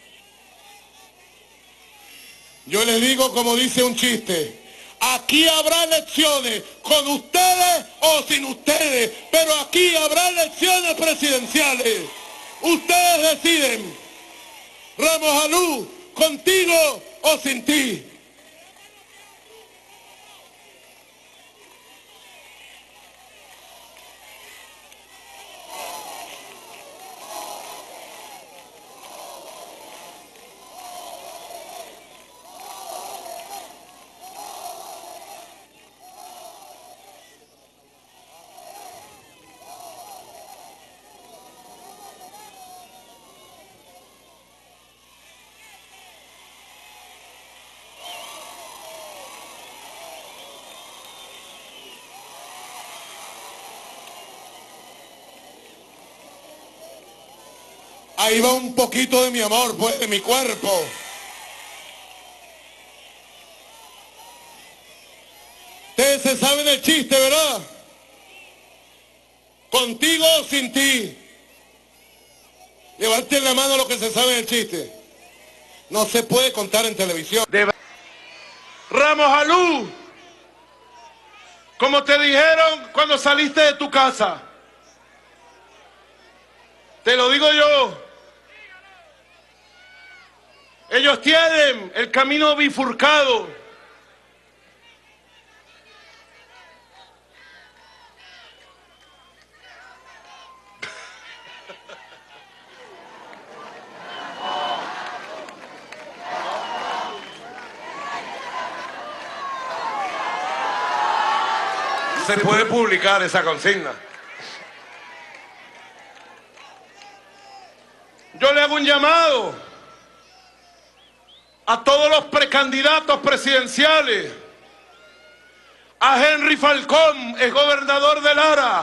[SPEAKER 6] Yo les digo como dice un chiste, aquí habrá elecciones, con ustedes o sin ustedes, pero aquí habrá elecciones presidenciales. Ustedes deciden, Ramos Alú, contigo o sin ti. Ahí va un poquito de mi amor, pues, de mi cuerpo. Ustedes se saben el chiste, ¿verdad? Contigo o sin ti. Levanten la mano los que se saben el chiste. No se puede contar en televisión.
[SPEAKER 5] Ramos Alú, como te dijeron cuando saliste de tu casa, te lo digo yo, ellos tienen el camino bifurcado. Se puede publicar esa consigna. Yo le hago un llamado a todos los precandidatos presidenciales, a Henry Falcón, el gobernador de Lara,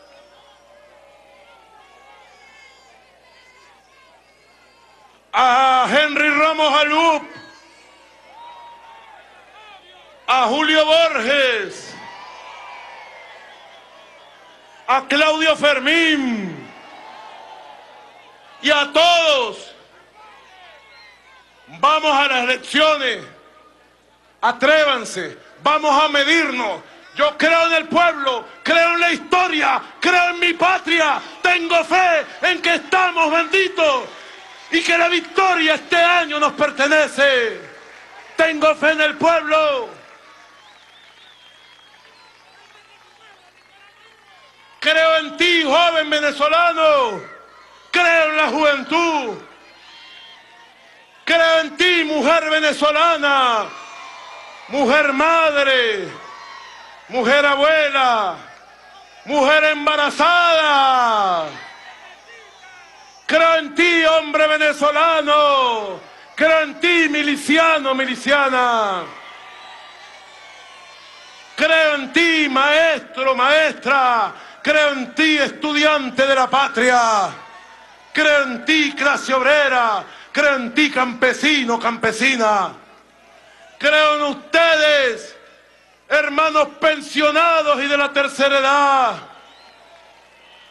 [SPEAKER 5] a Henry Ramos Alú, a Julio Borges, a Claudio Fermín y a todos. Vamos a las elecciones, atrévanse, vamos a medirnos. Yo creo en el pueblo, creo en la historia, creo en mi patria, tengo fe en que estamos benditos y que la victoria este año nos pertenece. Tengo fe en el pueblo. Creo en ti, joven venezolano, creo en la juventud. Creo en ti, mujer venezolana, mujer madre, mujer abuela, mujer embarazada. Creo en ti, hombre venezolano. Creo en ti, miliciano, miliciana. Creo en ti, maestro, maestra. Creo en ti, estudiante de la patria. Creo en ti, clase obrera. Creo en ti, campesino, campesina. Creo en ustedes, hermanos pensionados y de la tercera edad.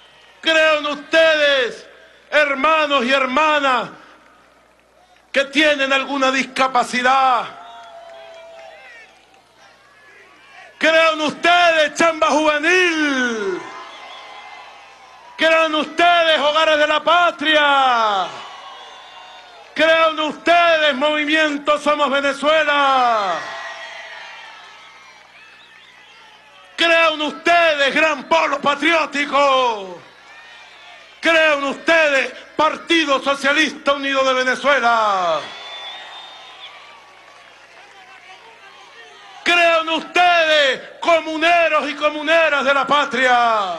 [SPEAKER 5] Creo en ustedes, hermanos y hermanas, que tienen alguna discapacidad. Creo en ustedes, Chamba Juvenil. Creo en ustedes, Hogares de la Patria. Creo en ustedes, Movimiento Somos Venezuela. Creo en ustedes, Gran Polo Patriótico. Creo en ustedes, Partido Socialista Unido de Venezuela. Creo en ustedes, comuneros y comuneras de la patria.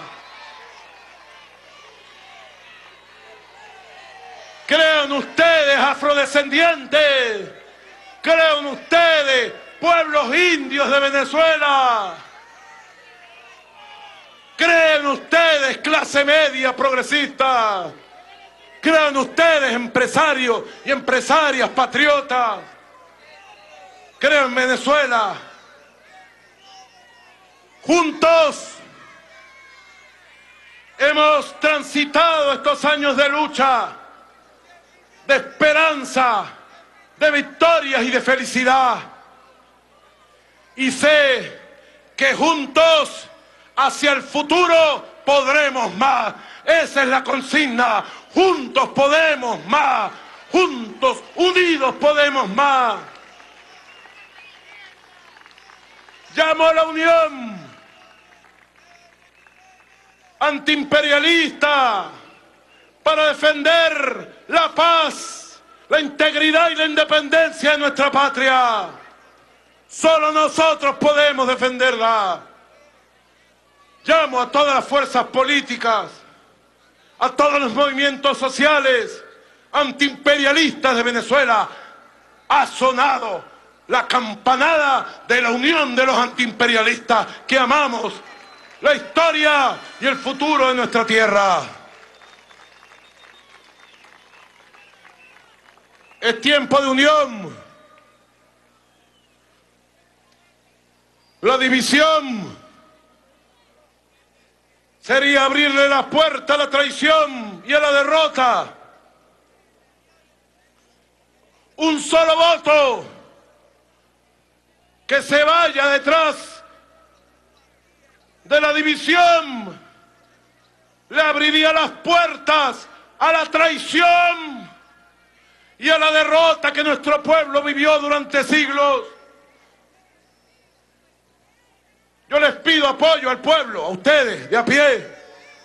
[SPEAKER 5] Creo en ustedes, afrodescendientes. Creo en ustedes, pueblos indios de Venezuela. Creo en ustedes, clase media progresista. Creo en ustedes, empresarios y empresarias patriotas. Creo en Venezuela. Juntos hemos transitado estos años de lucha, de esperanza, de victorias y de felicidad. Y sé que juntos hacia el futuro podremos más. Esa es la consigna. Juntos podemos más. Juntos, unidos podemos más. Llamo a la unión antiimperialista para defender la paz, la integridad y la independencia de nuestra patria. Solo nosotros podemos defenderla. Llamo a todas las fuerzas políticas, a todos los movimientos sociales antiimperialistas de Venezuela. Ha sonado la campanada de la unión de los antiimperialistas que amamos la historia y el futuro de nuestra tierra. Es tiempo de unión. La división sería abrirle la puerta a la traición y a la derrota. Un solo voto que se vaya detrás de la división le abriría las puertas a la traición y a la derrota que nuestro pueblo vivió durante siglos. Yo les pido apoyo al pueblo, a ustedes de a pie.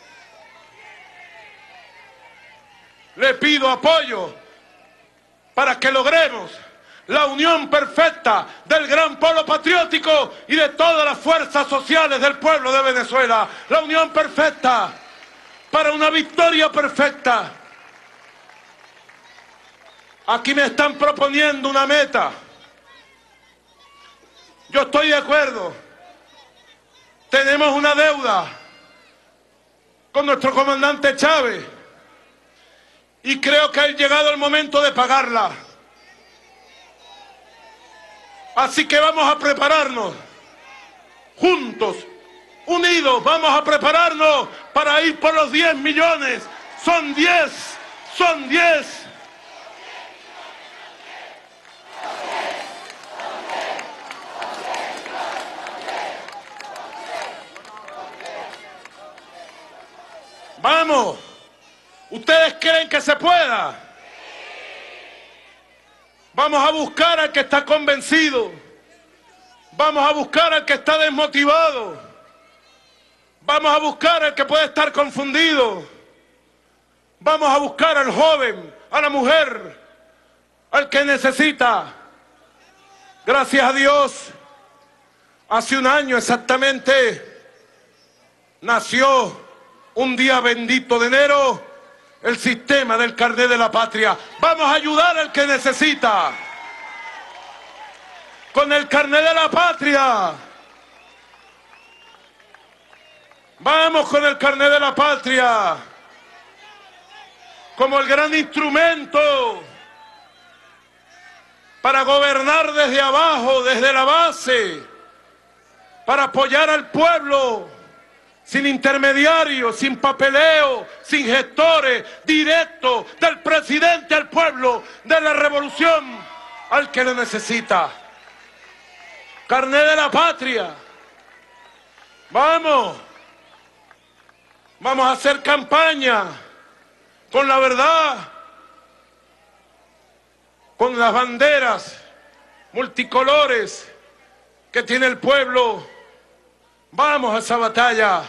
[SPEAKER 5] Les pido apoyo para que logremos la unión perfecta del gran polo patriótico y de todas las fuerzas sociales del pueblo de Venezuela. La unión perfecta para una victoria perfecta. Aquí me están proponiendo una meta. Yo estoy de acuerdo. Tenemos una deuda con nuestro comandante Chávez y creo que ha llegado el momento de pagarla. Así que vamos a prepararnos, juntos, unidos, vamos a prepararnos para ir por los 10 millones. Son 10, son 10. Vamos, ¿ustedes creen que se pueda? Vamos a buscar al que está convencido. Vamos a buscar al que está desmotivado. Vamos a buscar al que puede estar confundido. Vamos a buscar al joven, a la mujer, al que necesita. Gracias a Dios, hace un año exactamente, nació un día bendito de enero el sistema del carnet de la patria. Vamos a ayudar al que necesita. Con el carnet de la patria. Vamos con el carnet de la patria. Como el gran instrumento para gobernar desde abajo, desde la base, para apoyar al pueblo sin intermediarios, sin papeleo, sin gestores, directo del presidente al pueblo, de la revolución al que lo necesita. Carnet de la patria. Vamos a hacer campaña con la verdad, con las banderas multicolores que tiene el pueblo. Vamos a esa batalla.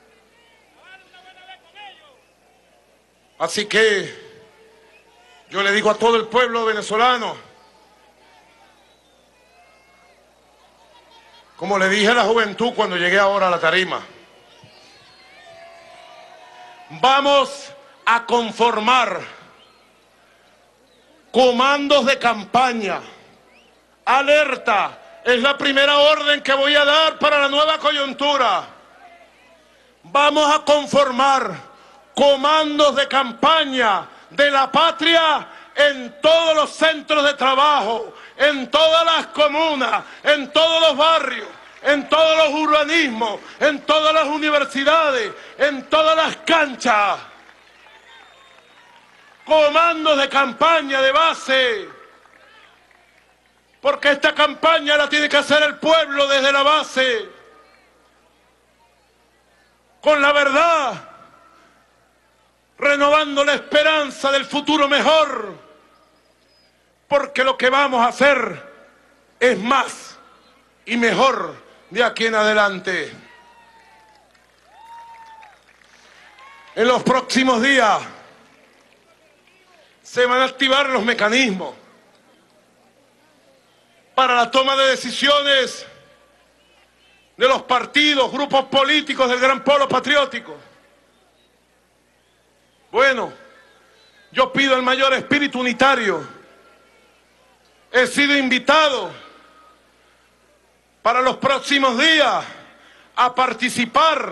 [SPEAKER 5] Así que yo le digo a todo el pueblo venezolano, como le dije a la juventud cuando llegué ahora a la tarima, vamos a conformar comandos de campaña. Alerta, es la primera orden que voy a dar para la nueva coyuntura. Vamos a conformar comandos de campaña de la patria en todos los centros de trabajo, en todas las comunas, en todos los barrios, en todos los urbanismos, en todas las universidades, en todas las canchas. Comandos de campaña de base, porque esta campaña la tiene que hacer el pueblo desde la base, con la verdad, renovando la esperanza del futuro mejor, porque lo que vamos a hacer es más y mejor de aquí en adelante. En los próximos días se van a activar los mecanismos para la toma de decisiones de los partidos, grupos políticos del gran polo patriótico. Bueno, yo pido el mayor espíritu unitario. He sido invitado para los próximos días a participar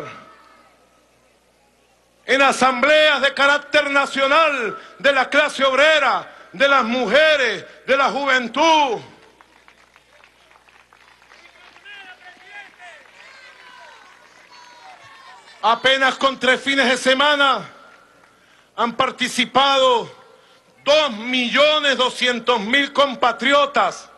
[SPEAKER 5] en asambleas de carácter nacional de la clase obrera, de las mujeres, de la juventud. Apenas con 3 fines de semana han participado 2.200.000 compatriotas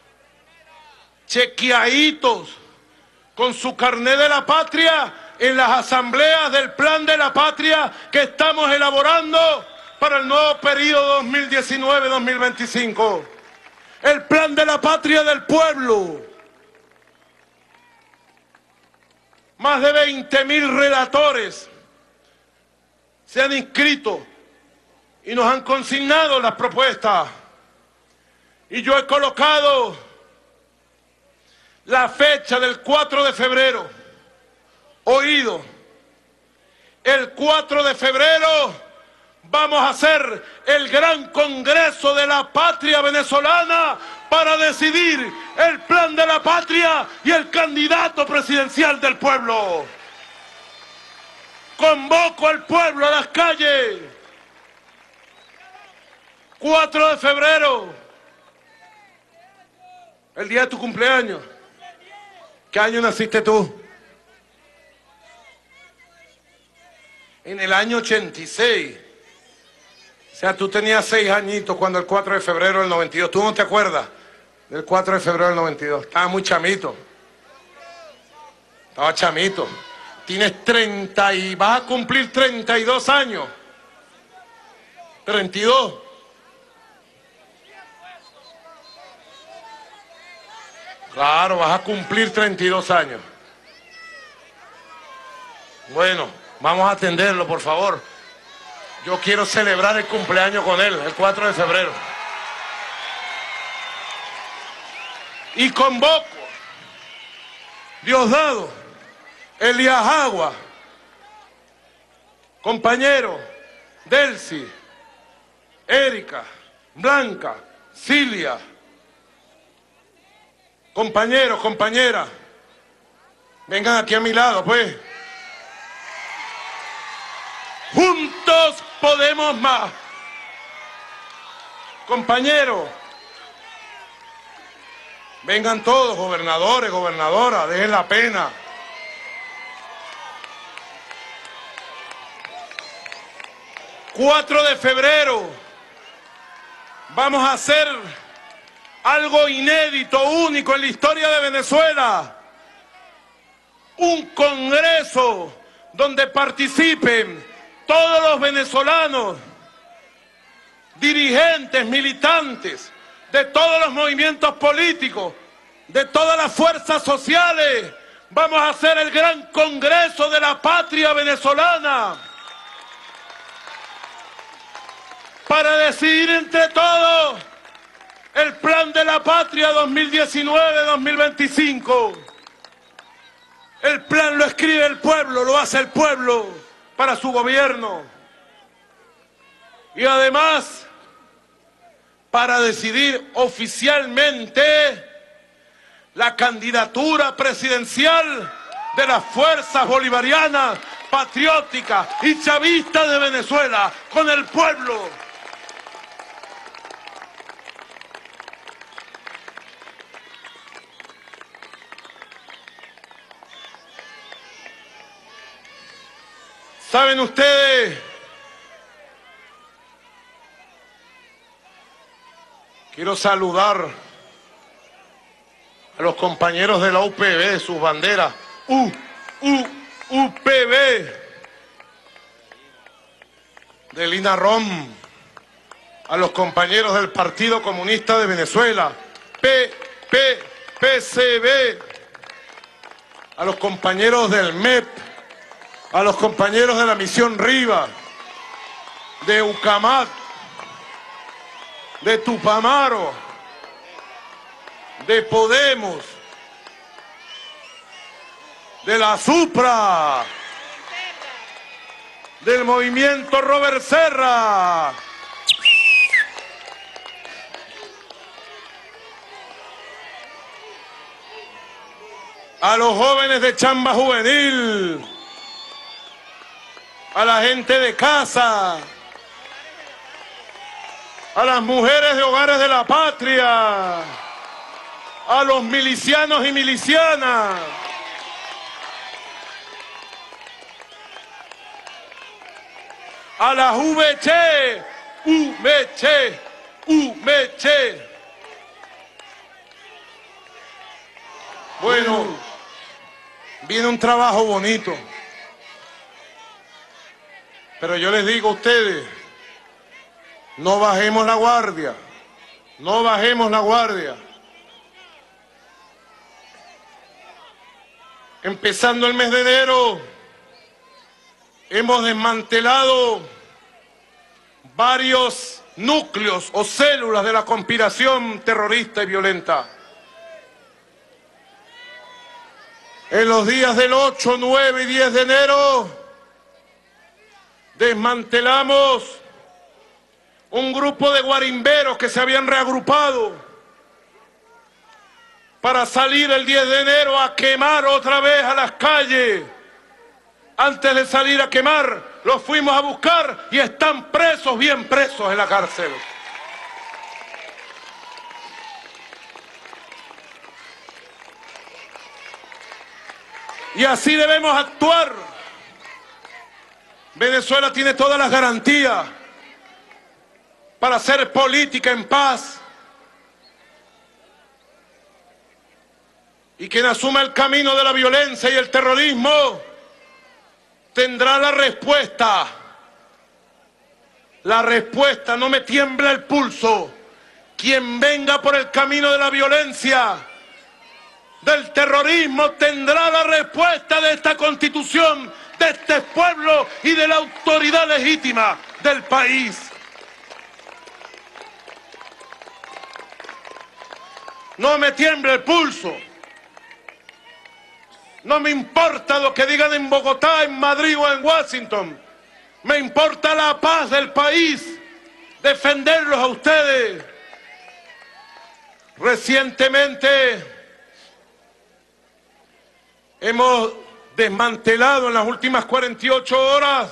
[SPEAKER 5] chequeaditos con su carnet de la patria en las asambleas del Plan de la Patria que estamos elaborando para el nuevo periodo 2019-2025. El Plan de la Patria del pueblo. Más de 20.000 relatores se han inscrito y nos han consignado las propuestas. Y yo he colocado la fecha del 4 de febrero. Oído, el 4 de febrero vamos a hacer el gran congreso de la patria venezolana para decidir el plan de la patria y el candidato presidencial del pueblo. Convoco al pueblo a las calles. 4 de febrero, el día de tu cumpleaños. ¿Qué año naciste tú? En el año 86. O sea, tú tenías 6 añitos cuando el 4 de febrero del 92. ¿Tú no te acuerdas del 4 de febrero del 92? Estaba muy chamito. Estaba chamito. Tienes 30 y vas a cumplir 32 años. 32. Claro, vas a cumplir 32 años. Bueno, vamos a atenderlo, por favor. Yo quiero celebrar el cumpleaños con él, el 4 de febrero. Y convoco, Diosdado, Elías Agua, compañero, Delcy, Erika, Blanca, Cilia, compañeros, compañeras, vengan aquí a mi lado, pues. Juntos podemos más. Compañeros, vengan todos, gobernadores, gobernadoras, dejen la pena. 4 de febrero vamos a hacer algo inédito, único en la historia de Venezuela. Un congreso donde participen todos los venezolanos, dirigentes, militantes, de todos los movimientos políticos, de todas las fuerzas sociales. Vamos a hacer el gran congreso de la patria venezolana para decidir entre todos el plan de la patria 2019-2025. El plan lo escribe el pueblo, lo hace el pueblo para su gobierno. Y además, para decidir oficialmente la candidatura presidencial de las fuerzas bolivarianas, patrióticas y chavistas de Venezuela con el pueblo. ¿Saben ustedes? Quiero saludar a los compañeros de la UPB, sus banderas, UPB, de Lina Rom, a los compañeros del Partido Comunista de Venezuela, PCB, a los compañeros del MEP, a los compañeros de la Misión Rivas, de Ucamac, de Tupamaro, de Podemos, de la Supra, del movimiento Robert Serra, a los jóvenes de Chamba Juvenil, a la gente de casa, a las mujeres de Hogares de la Patria, a los milicianos y milicianas, a las VC, Bueno, viene un trabajo bonito, pero yo les digo a ustedes, no bajemos la guardia, no bajemos la guardia. Empezando el mes de enero, hemos desmantelado varios núcleos o células de la conspiración terrorista y violenta. En los días del 8, 9 y 10 de enero, desmantelamos un grupo de guarimberos que se habían reagrupado para salir el 10 de enero a quemar otra vez a las calles. Antes de salir a quemar, los fuimos a buscar y están presos, bien presos en la cárcel. Y así debemos actuar. Venezuela tiene todas las garantías para hacer política en paz. Y quien asuma el camino de la violencia y el terrorismo tendrá la respuesta. La respuesta, no me tiembla el pulso. Quien venga por el camino de la violencia, del terrorismo, tendrá la respuesta de esta Constitución, de este pueblo y de la autoridad legítima del país. No me tiembla el pulso. No me importa lo que digan en Bogotá, en Madrid o en Washington. Me importa la paz del país, defenderlos a ustedes. Recientemente hemos desmantelado en las últimas 48 horas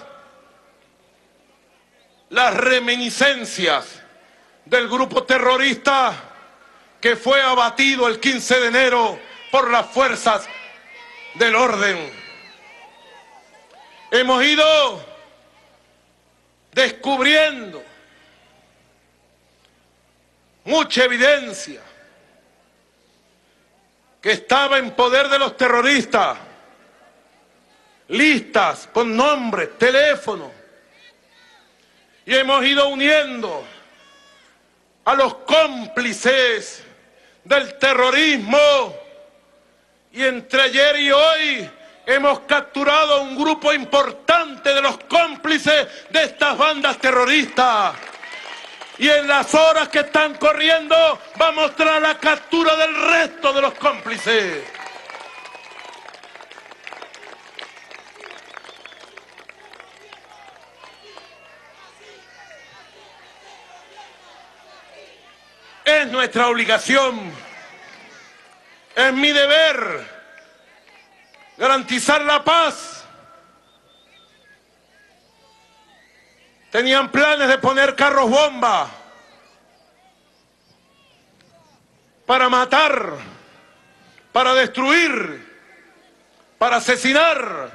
[SPEAKER 5] las reminiscencias del grupo terrorista que fue abatido el 15 de enero por las fuerzas del orden. Hemos ido descubriendo mucha evidencia que estaba en poder de los terroristas, listas con nombre, teléfono, y hemos ido uniendo a los cómplices del terrorismo, y entre ayer y hoy hemos capturado a un grupo importante de los cómplices de estas bandas terroristas. Y en las horas que están corriendo va a mostrar la captura del resto de los cómplices. Es nuestra obligación, es mi deber garantizar la paz. Tenían planes de poner carros bomba para matar, para destruir, para asesinar.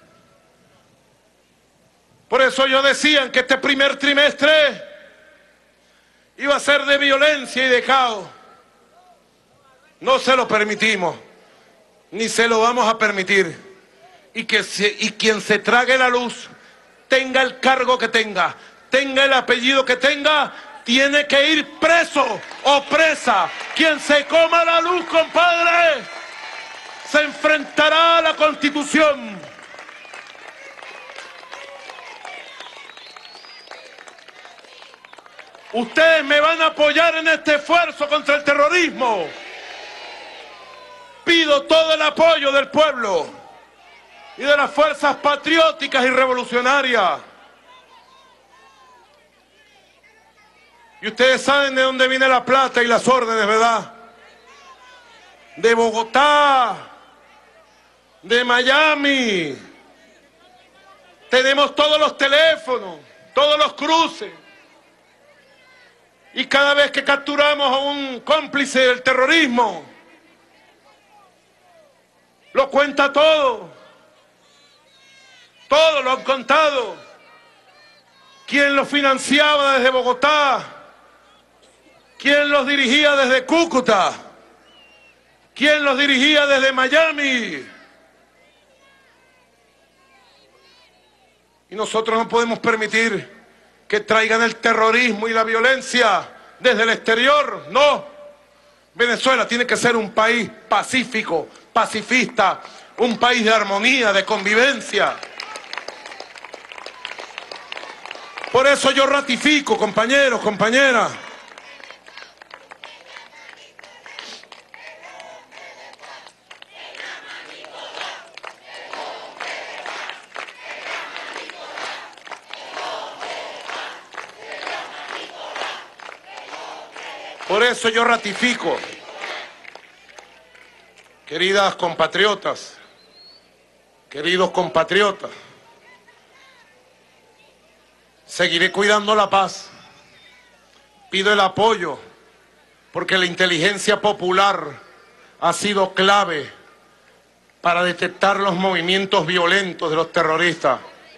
[SPEAKER 5] Por eso yo decía que este primer trimestre iba a ser de violencia y de caos. No se lo permitimos, ni se lo vamos a permitir. Y quien se trague la luz, tenga el cargo que tenga el apellido que tenga, tiene que ir preso o presa. Quien se coma la luz, compadre, se enfrentará a la Constitución. Ustedes me van a apoyar en este esfuerzo contra el terrorismo. Pido todo el apoyo del pueblo y de las fuerzas patrióticas y revolucionarias. Y ustedes saben de dónde viene la plata y las órdenes, ¿verdad? De Bogotá, de Miami. Tenemos todos los teléfonos, todos los cruces. Y cada vez que capturamos a un cómplice del terrorismo, lo cuenta todo. Todo lo han contado. ¿Quién los financiaba desde Bogotá? ¿Quién los dirigía desde Cúcuta? ¿Quién los dirigía desde Miami? Y nosotros no podemos permitir que traigan el terrorismo y la violencia desde el exterior. No. Venezuela tiene que ser un país pacífico, pacifista, un país de armonía, de convivencia. Por eso yo ratifico, compañeros, compañeras, queridas compatriotas, queridos compatriotas, seguiré cuidando la paz. Pido el apoyo, porque la inteligencia popular ha sido clave para detectar los movimientos violentos de los terroristas.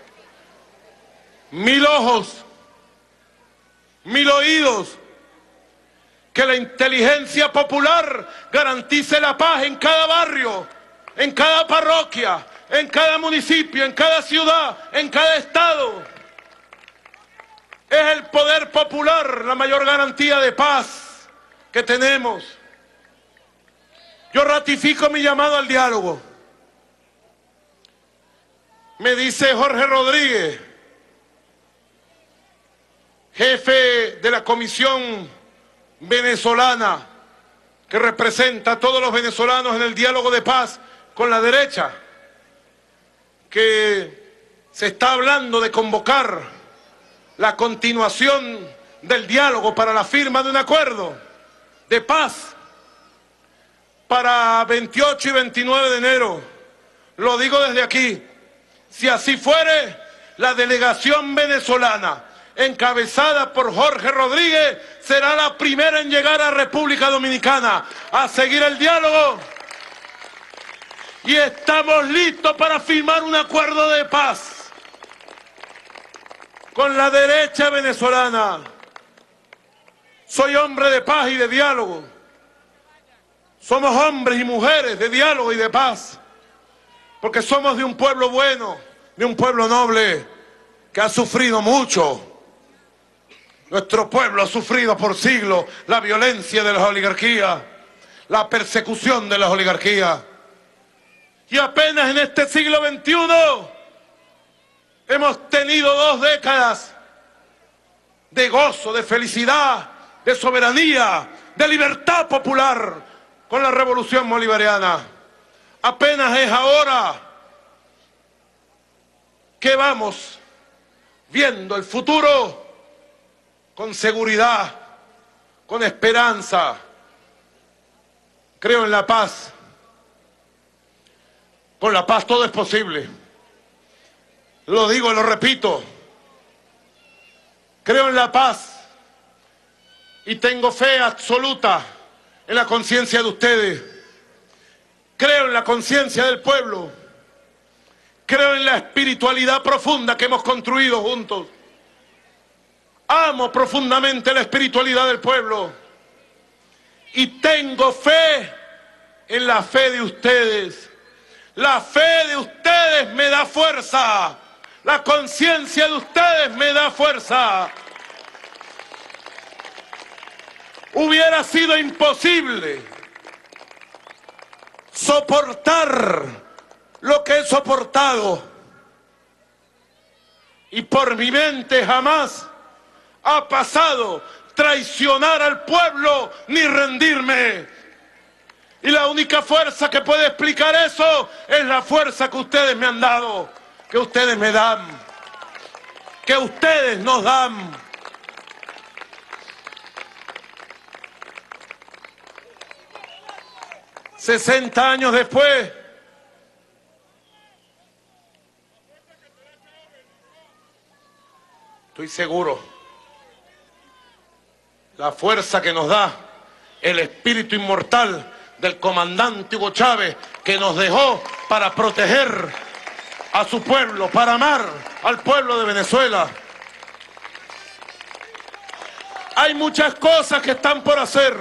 [SPEAKER 5] 1000 ojos, 1000 oídos. Que la inteligencia popular garantice la paz en cada barrio, en cada parroquia, en cada municipio, en cada ciudad, en cada estado. Es el poder popular la mayor garantía de paz que tenemos. Yo ratifico mi llamado al diálogo. Me dice Jorge Rodríguez, jefe de la Comisión Venezolana, que representa a todos los venezolanos en el diálogo de paz con la derecha, que se está hablando de convocar la continuación del diálogo para la firma de un acuerdo de paz para 28 y 29 de enero. Lo digo desde aquí, si así fuere, la delegación venezolana encabezada por Jorge Rodríguez será la primera en llegar a República Dominicana a seguir el diálogo, y estamos listos para firmar un acuerdo de paz. con la derecha venezolana. Soy hombre de paz y de diálogo. Somos hombres y mujeres de diálogo y de paz, porque somos de un pueblo bueno, de un pueblo noble, que ha sufrido mucho. Nuestro pueblo ha sufrido por siglos la violencia de las oligarquías, la persecución de las oligarquías. Y apenas en este siglo XXI hemos tenido 2 décadas de gozo, de felicidad, de soberanía, de libertad popular con la revolución bolivariana. Apenas es ahora que vamos viendo el futuro con seguridad, con esperanza. Creo en la paz. Con la paz todo es posible. Lo digo y lo repito. Creo en la paz y tengo fe absoluta en la conciencia de ustedes. Creo en la conciencia del pueblo. Creo en la espiritualidad profunda que hemos construido juntos. Amo profundamente la espiritualidad del pueblo. Y tengo fe en la fe de ustedes. La fe de ustedes me da fuerza. La conciencia de ustedes me da fuerza. Hubiera sido imposible soportar lo que he soportado. Y por mi mente jamás ha pasado traicionar al pueblo ni rendirme. Y la única fuerza que puede explicar eso es la fuerza que ustedes me han dado, que ustedes me dan, que ustedes nos dan. $60 años después, estoy seguro, la fuerza que nos da el espíritu inmortal del comandante Hugo Chávez, que nos dejó para proteger a su pueblo, para amar al pueblo de Venezuela. Hay muchas cosas que están por hacer.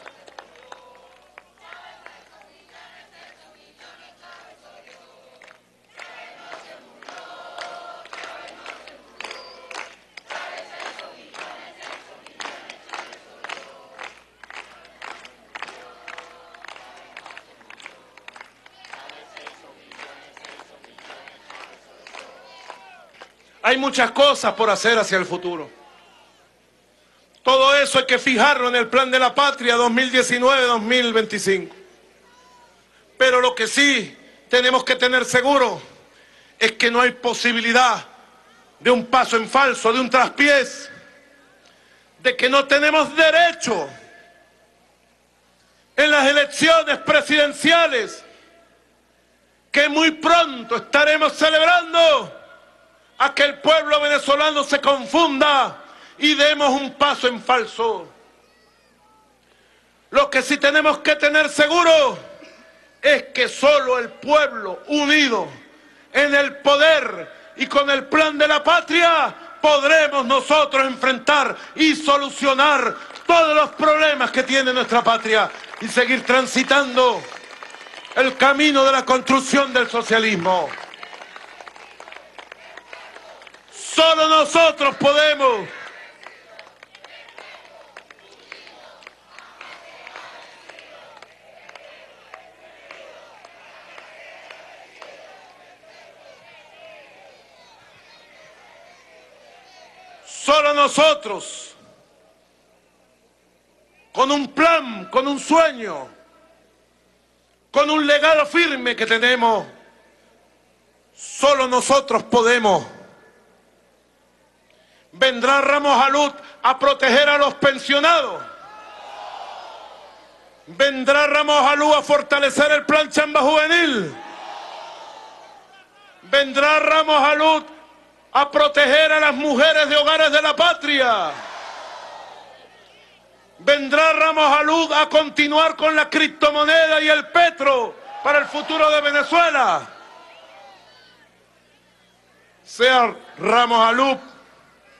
[SPEAKER 5] Hay muchas cosas por hacer hacia el futuro. Todo eso hay que fijarlo en el Plan de la Patria 2019-2025. Pero lo que sí tenemos que tener seguro es que no hay posibilidad de un paso en falso, de un traspiés, de que no tenemos derecho en las elecciones presidenciales que muy pronto estaremos celebrando, a que el pueblo venezolano se confunda y demos un paso en falso. Lo que sí tenemos que tener seguro es que solo el pueblo unido en el poder y con el Plan de la Patria podremos nosotros enfrentar y solucionar todos los problemas que tiene nuestra patria y seguir transitando el camino de la construcción del socialismo. Solo nosotros podemos. Solo nosotros, con un plan, con un sueño, con un legado firme que tenemos, solo nosotros podemos. ¿Vendrá Ramos Alud a proteger a los pensionados? ¿Vendrá Ramos Alud a fortalecer el plan Chamba Juvenil? ¿Vendrá Ramos Alud a proteger a las mujeres de hogares de la patria? ¿Vendrá Ramos Alud a continuar con la criptomoneda y el petro para el futuro de Venezuela? Sea Ramos Alud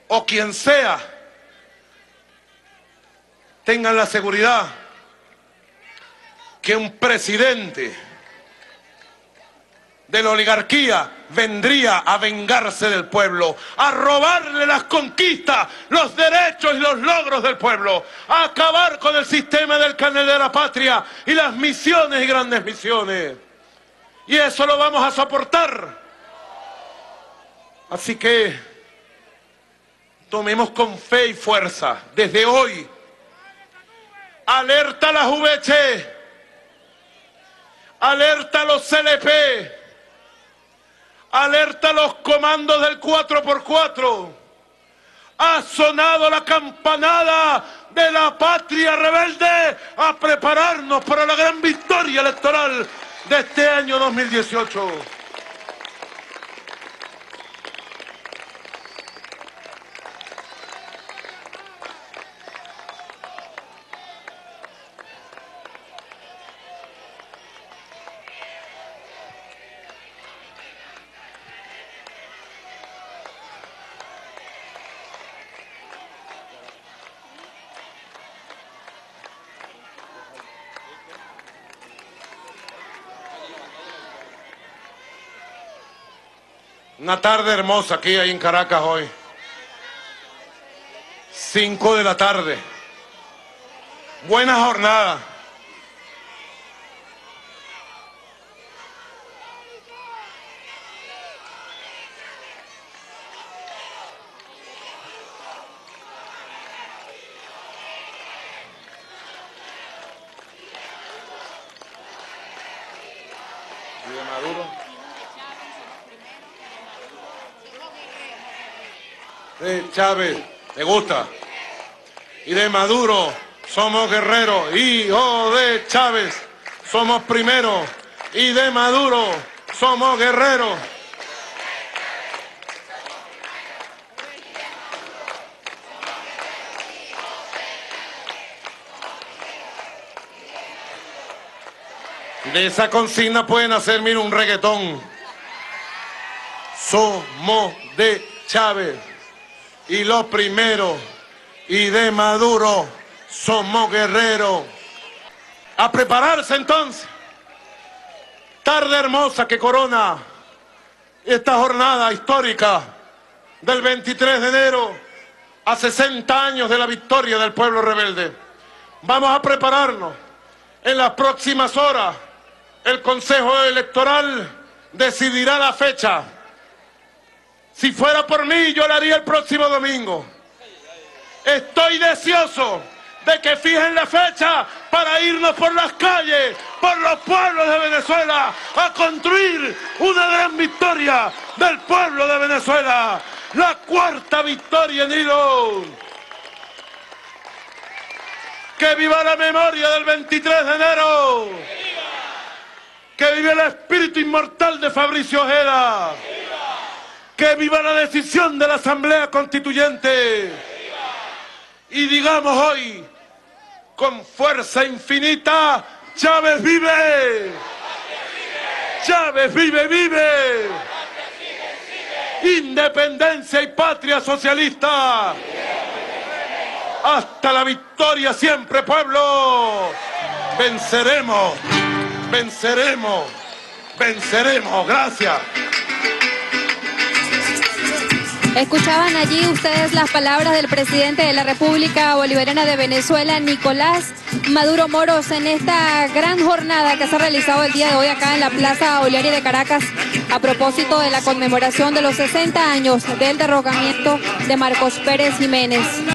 [SPEAKER 5] o quien sea, tengan la seguridad que un presidente de la oligarquía vendría a vengarse del pueblo, a robarle las conquistas, los derechos y los logros del pueblo, a acabar con el sistema del canal de la patria y las misiones y grandes misiones. Y eso lo vamos a soportar. Así que tomemos con fe y fuerza desde hoy. Alerta a la VC, alerta a los CLP, alerta a los comandos del 4x4. Ha sonado la campanada de la patria rebelde a prepararnos para la gran victoria electoral de este año 2018. Una tarde hermosa aquí en Caracas hoy. 5 de la tarde. Buena jornada. ¿Y de Maduro? De Chávez, me gusta. Y de Maduro, somos guerreros. Hijo de Chávez, somos primeros. Y de Maduro, somos guerreros. De esa consigna pueden hacer, mira, un reggaetón. Somos de Chávez y los primeros, y de Maduro somos guerreros. A prepararse entonces. Tarde hermosa que corona esta jornada histórica del 23 de enero a 60 años de la victoria del pueblo rebelde. Vamos a prepararnos. En las próximas horas el Consejo Electoral decidirá la fecha. Si fuera por mí, yo lo haría el próximo domingo. Estoy deseoso de que fijen la fecha para irnos por las calles, por los pueblos de Venezuela, a construir una gran victoria del pueblo de Venezuela. La cuarta victoria en hilo. ¡Que viva la memoria del 23 de enero! ¡Que viva el espíritu inmortal de Fabricio Ojeda! ¡Que viva la decisión de la Asamblea Constituyente! Y digamos hoy, con fuerza infinita, ¡Chávez vive! ¡Chávez vive, vive! ¡Independencia y patria socialista! ¡Hasta la victoria siempre, pueblo! ¡Venceremos! ¡Venceremos! ¡Venceremos! ¡Gracias!
[SPEAKER 1] Escuchaban allí ustedes las palabras del presidente de la República Bolivariana de Venezuela, Nicolás Maduro Moros, en esta gran jornada que se ha realizado el día de hoy acá en la Plaza Oliari de Caracas a propósito de la conmemoración de los 60 años del derrocamiento de Marcos Pérez Jiménez.